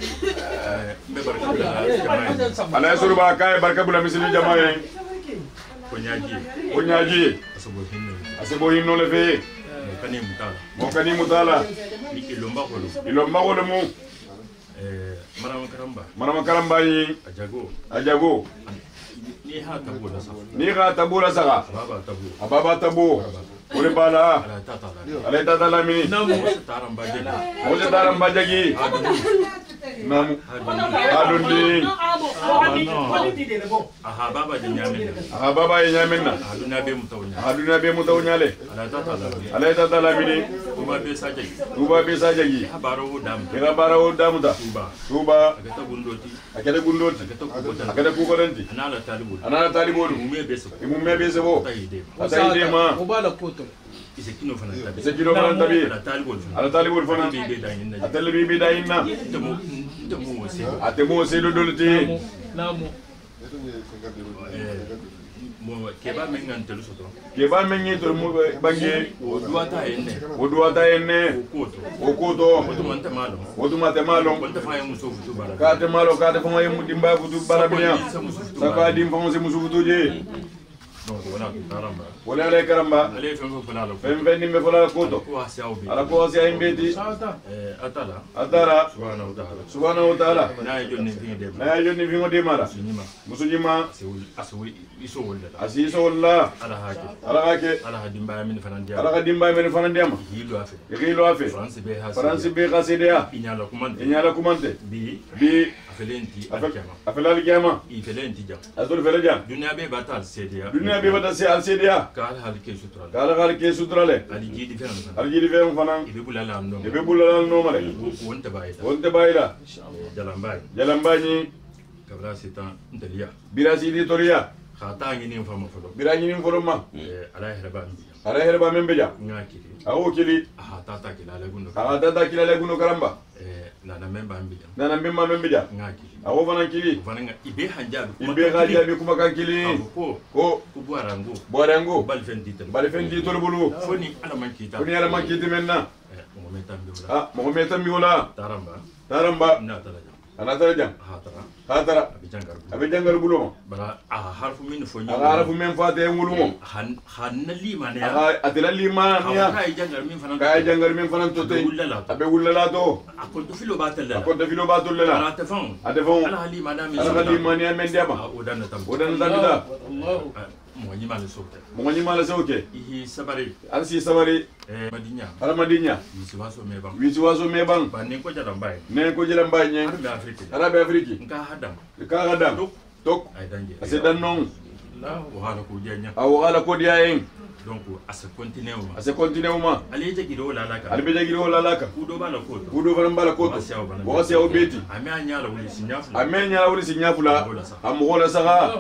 ala surba kay barka bula misli jama yen konyaji konyaji asabo hinno asabo hinno le fe mokani mutala mokani mutala ni ilomba ko ilomba ko mu eh Marama Karamba Marama Karamba yi ajago ajago ni ha tabu la sa ni ha tabu la sa baba tabu baba tabu ole bala ala tata la ala tata la mini namu taram bajagi ole taram bajagi namu adundi aha baba de nyamena aha baba ye nyamena aduna be mutawnya aduna be mutawnyale ala tata la ala tata la mini tuba be sajaji tuba be sajaji baro dam ira baro dam ta tuba tuba akata gundoti akata gundoti akata kukodanti anala talibul anala talibul mume be so mume be so atayide ma mubala koto isekino fana tabi isekino fana tabi ala talibul ala talibul fana be da yinna atelle bi bi da yinna temo temo se atemo se do dolti namu mo keba mengan telu soto keba mengi to mo bangi oduata enne oduata enne okoto okoto otumante malo otumante malo bonta fa yamuso futu bala ka te malo ka te fama yamu dimba futu bala biya saka dim fama se musu futu je donc wala karamba wala ale karamba ale fengo fulalo fem fem nimbe fulalo koto ko asiaw bi ala ko asiaw imbeti eh atala atara subhanahu wa ta'ala subhanahu wa ta'ala na jonni fi de na jonni fi ngode mara musunyima musunyima aswi iso wala asi iso wala ala hake ala hake ala hadimba min fanan dia ala hadimba min fanan dia ma hilo afi hilo afi france be hasi france be hasidea inyala kumante inyala kumante bi bi afelenti alkiyama afelal kiyama ifelenti jam azul fele jam dunya be batal sedia dunya be batal se al sedia kala halke sutra kala halke sutra le ali jidi fe ali jidi fe fana ibe bulala no ibe bulala no mare wonte bayida wonte bayida jalambayi jalambayi kabla sitan ndelia birasi di toria khata ngini fama folo birani ni folo ma ala herba mbi ala herba membeja ngakili awo kili aha tata kila legundo aha tata kila legundo karamba eh nana memba mbi nana memba membeja ngakili awo fana kili fana ibe hanjabi ibe hanjabi kuma kan kili ko ko ku boarango boarango bal fendi tel bal fendi tol bulu foni ala mankita foni ala mankita menna mo metambi wala ah mo metambi wala taramba taramba na talaja ana tarajam hatara hatara abijangar abijangar bulumo bara a harfu min fo nyi a harfu min fate ngulumo han han lima ne a atela lima niya kay jangar min fanan kay jangar min fanan to tay abe wullala to akon to filo batalla akon to filo batalla ala tafon adefon ala lima na min ala lima niya men diama odan tam odan tambida mo nyi mal sokte mo nyi mal sokte ihi sabari al si sabari eh madinya ala madinya wisi waso me bang wisi waso me bang ba ne ko jadam bay ne ko jadam bay nyen arabe afrique arabe afrique nka hadam ka hadam tok ay danje ase dan non la wahala ko jenya aw wala ko diayen donc ase continuer ma ase continuer ma ali je gido la laka ali be je gido la laka kudo bala ko kudo bala bala ko bo se o beti ame anyala wuli sinyafula ame anyala wuli sinyafula am gola saga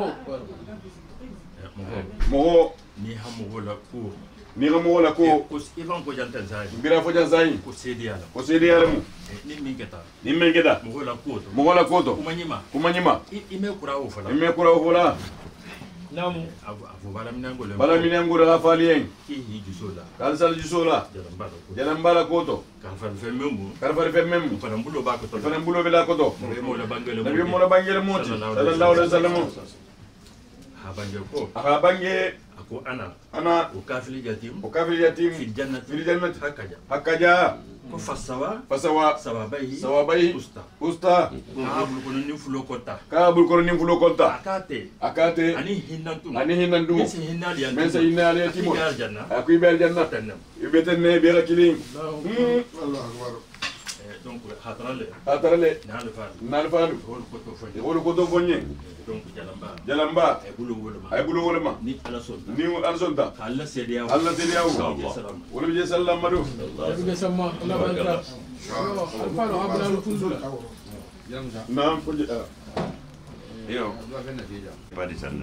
mogo ni hamogo la ko ni hamogo la ko ko ivan ko jantan sai bira fo jan sai ko sediala ko sediala mu ni mingeta ni mingeta mogo la ko mogo la ko to kumanyima kumanyima ime kura o fala ime kura o fala namu afu bala minango le bala minango la falien ki hi jusola kal sal jusola jalambala ko jalambala ko to karfal fe memu karfal fe memu fana mbulo ba ko to fana mbulo be la ko to mo la bangele nabi mo la bangele moti sallallahu alaihi wasallam ha bange ko ha bange ko ana ana ukafili yatim ukafili yatim fi jannati fi jannati hakaja hakaja ko fasawa fasawa sawabai sawabai usta usta ka bul ko ni fulo kota ka bul ko ni fulo kota akate akate ani hinnantum ani hinnantum men se hinnali yatim men se hinnali yatim janna akuy bel janna tanam ibetene be rakili Allahu akbar donc hatarale hatarale nal fa nal fa hol ko to fonye hol ko to fonye donc jalamba jalamba ay bulu wolma ay bulu wolma ni ala sonta ni ala sonta alla sedia alla sedia wala bi sallam madu bi sama Allah baraka alfa no abna lu funzula naam ko yo padi sanna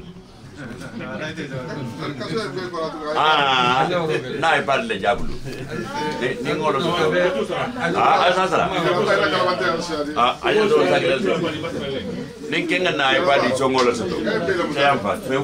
ah na parle jabulu ni ngolo so ah asasara ah ayo do sagel nin kenga na padi chongolo so sayampa meu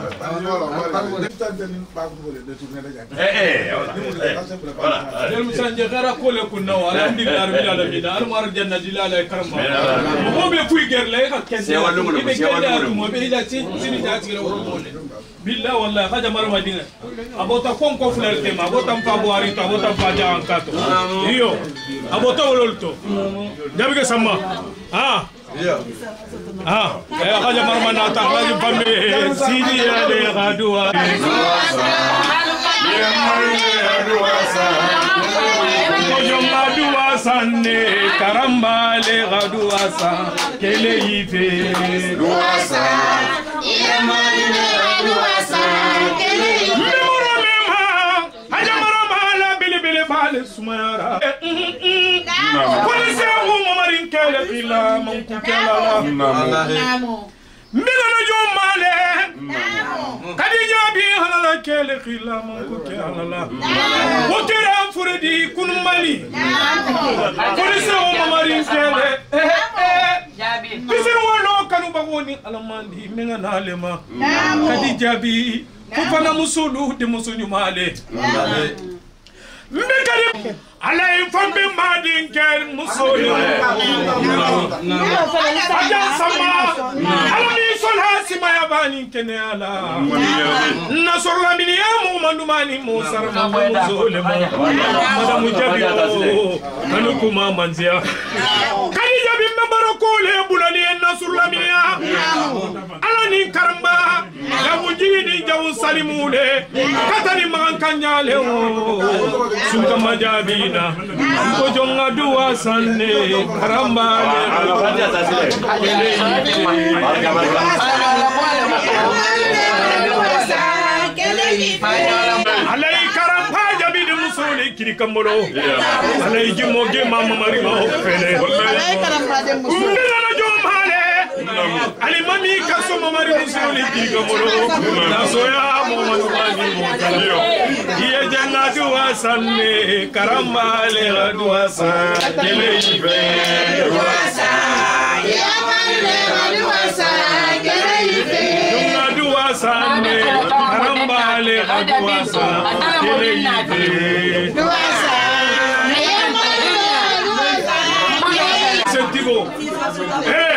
eh eh wala del musanje gara kole kunna wala ndi darbi ala bida al mar janna dilala karma mo be fuy gerle ka kende se walu mo se walu mo be ila ci sini ta ci ro billah wallahi khaja mar madina abota kon ko fleur tema abota mfa boari to abota mfa jaan kato iyo abota wololto jabiga sama ah ah eh khaja mar manata khaja bamme sidi ya de gadwa ya mar ya gadwa sa Kojo madua sanne karambale gadua sa kele ife dua sa yamane gadua sa kele ife moro mema hajamara mala bili bili bale sumayara polisi awu mamarin kele bila mankukela namo mbigana jomale kadija bi halala kele khila mankukela la wotera furedi kunmali polisi awu mamarin kele bisir wano kanu bagoni alamandi menga nalema kadija bi kufana musulu de musunyu male mbikari alay fambe madin kel musulu aja sama alani solha sima yabani kene ala nasorla min ya mumandumani musar musulu madamu jabi anu kuma manzia kali jabi mabarakole bulani nasorla min ya alani karamba ya mujini jawu salimule katani mankanyale sunka majabina kojonga duwa sanne karamba alay karamba jabide musole kiri kambolo alay jimo ge mama mari ma fele alay karamba de musole ali mami kaso mamari musuli kigamoro nasoya momanu mani motalo iye jannatu wasanne karamba le duasa kele ibe duasa ya male duasa kele ibe duasa ne karamba le duasa kele ibe duasa ya male duasa sentigo eh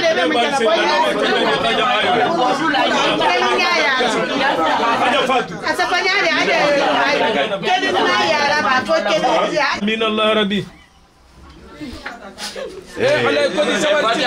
من الله ربي ايه على كل سواتي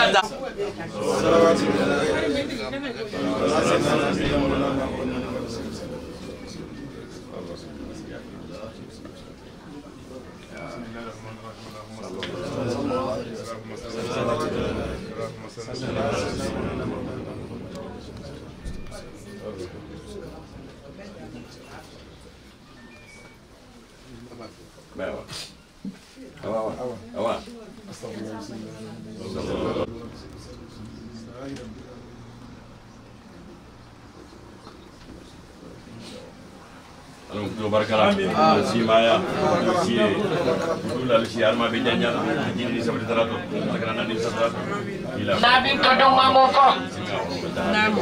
Barkala si maya si dula si arma bejanya jadi seperti teratur karena di saat ila nabi kodong mamoko namo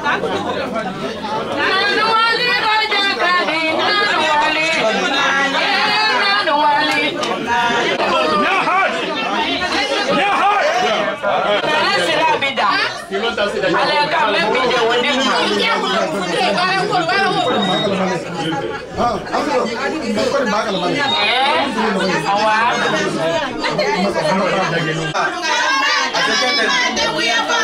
nanu wali raja kadi nanu wali nanu wali ya had ya had sira bida ala kame bida wadi ah aku bukan bakal banyak awal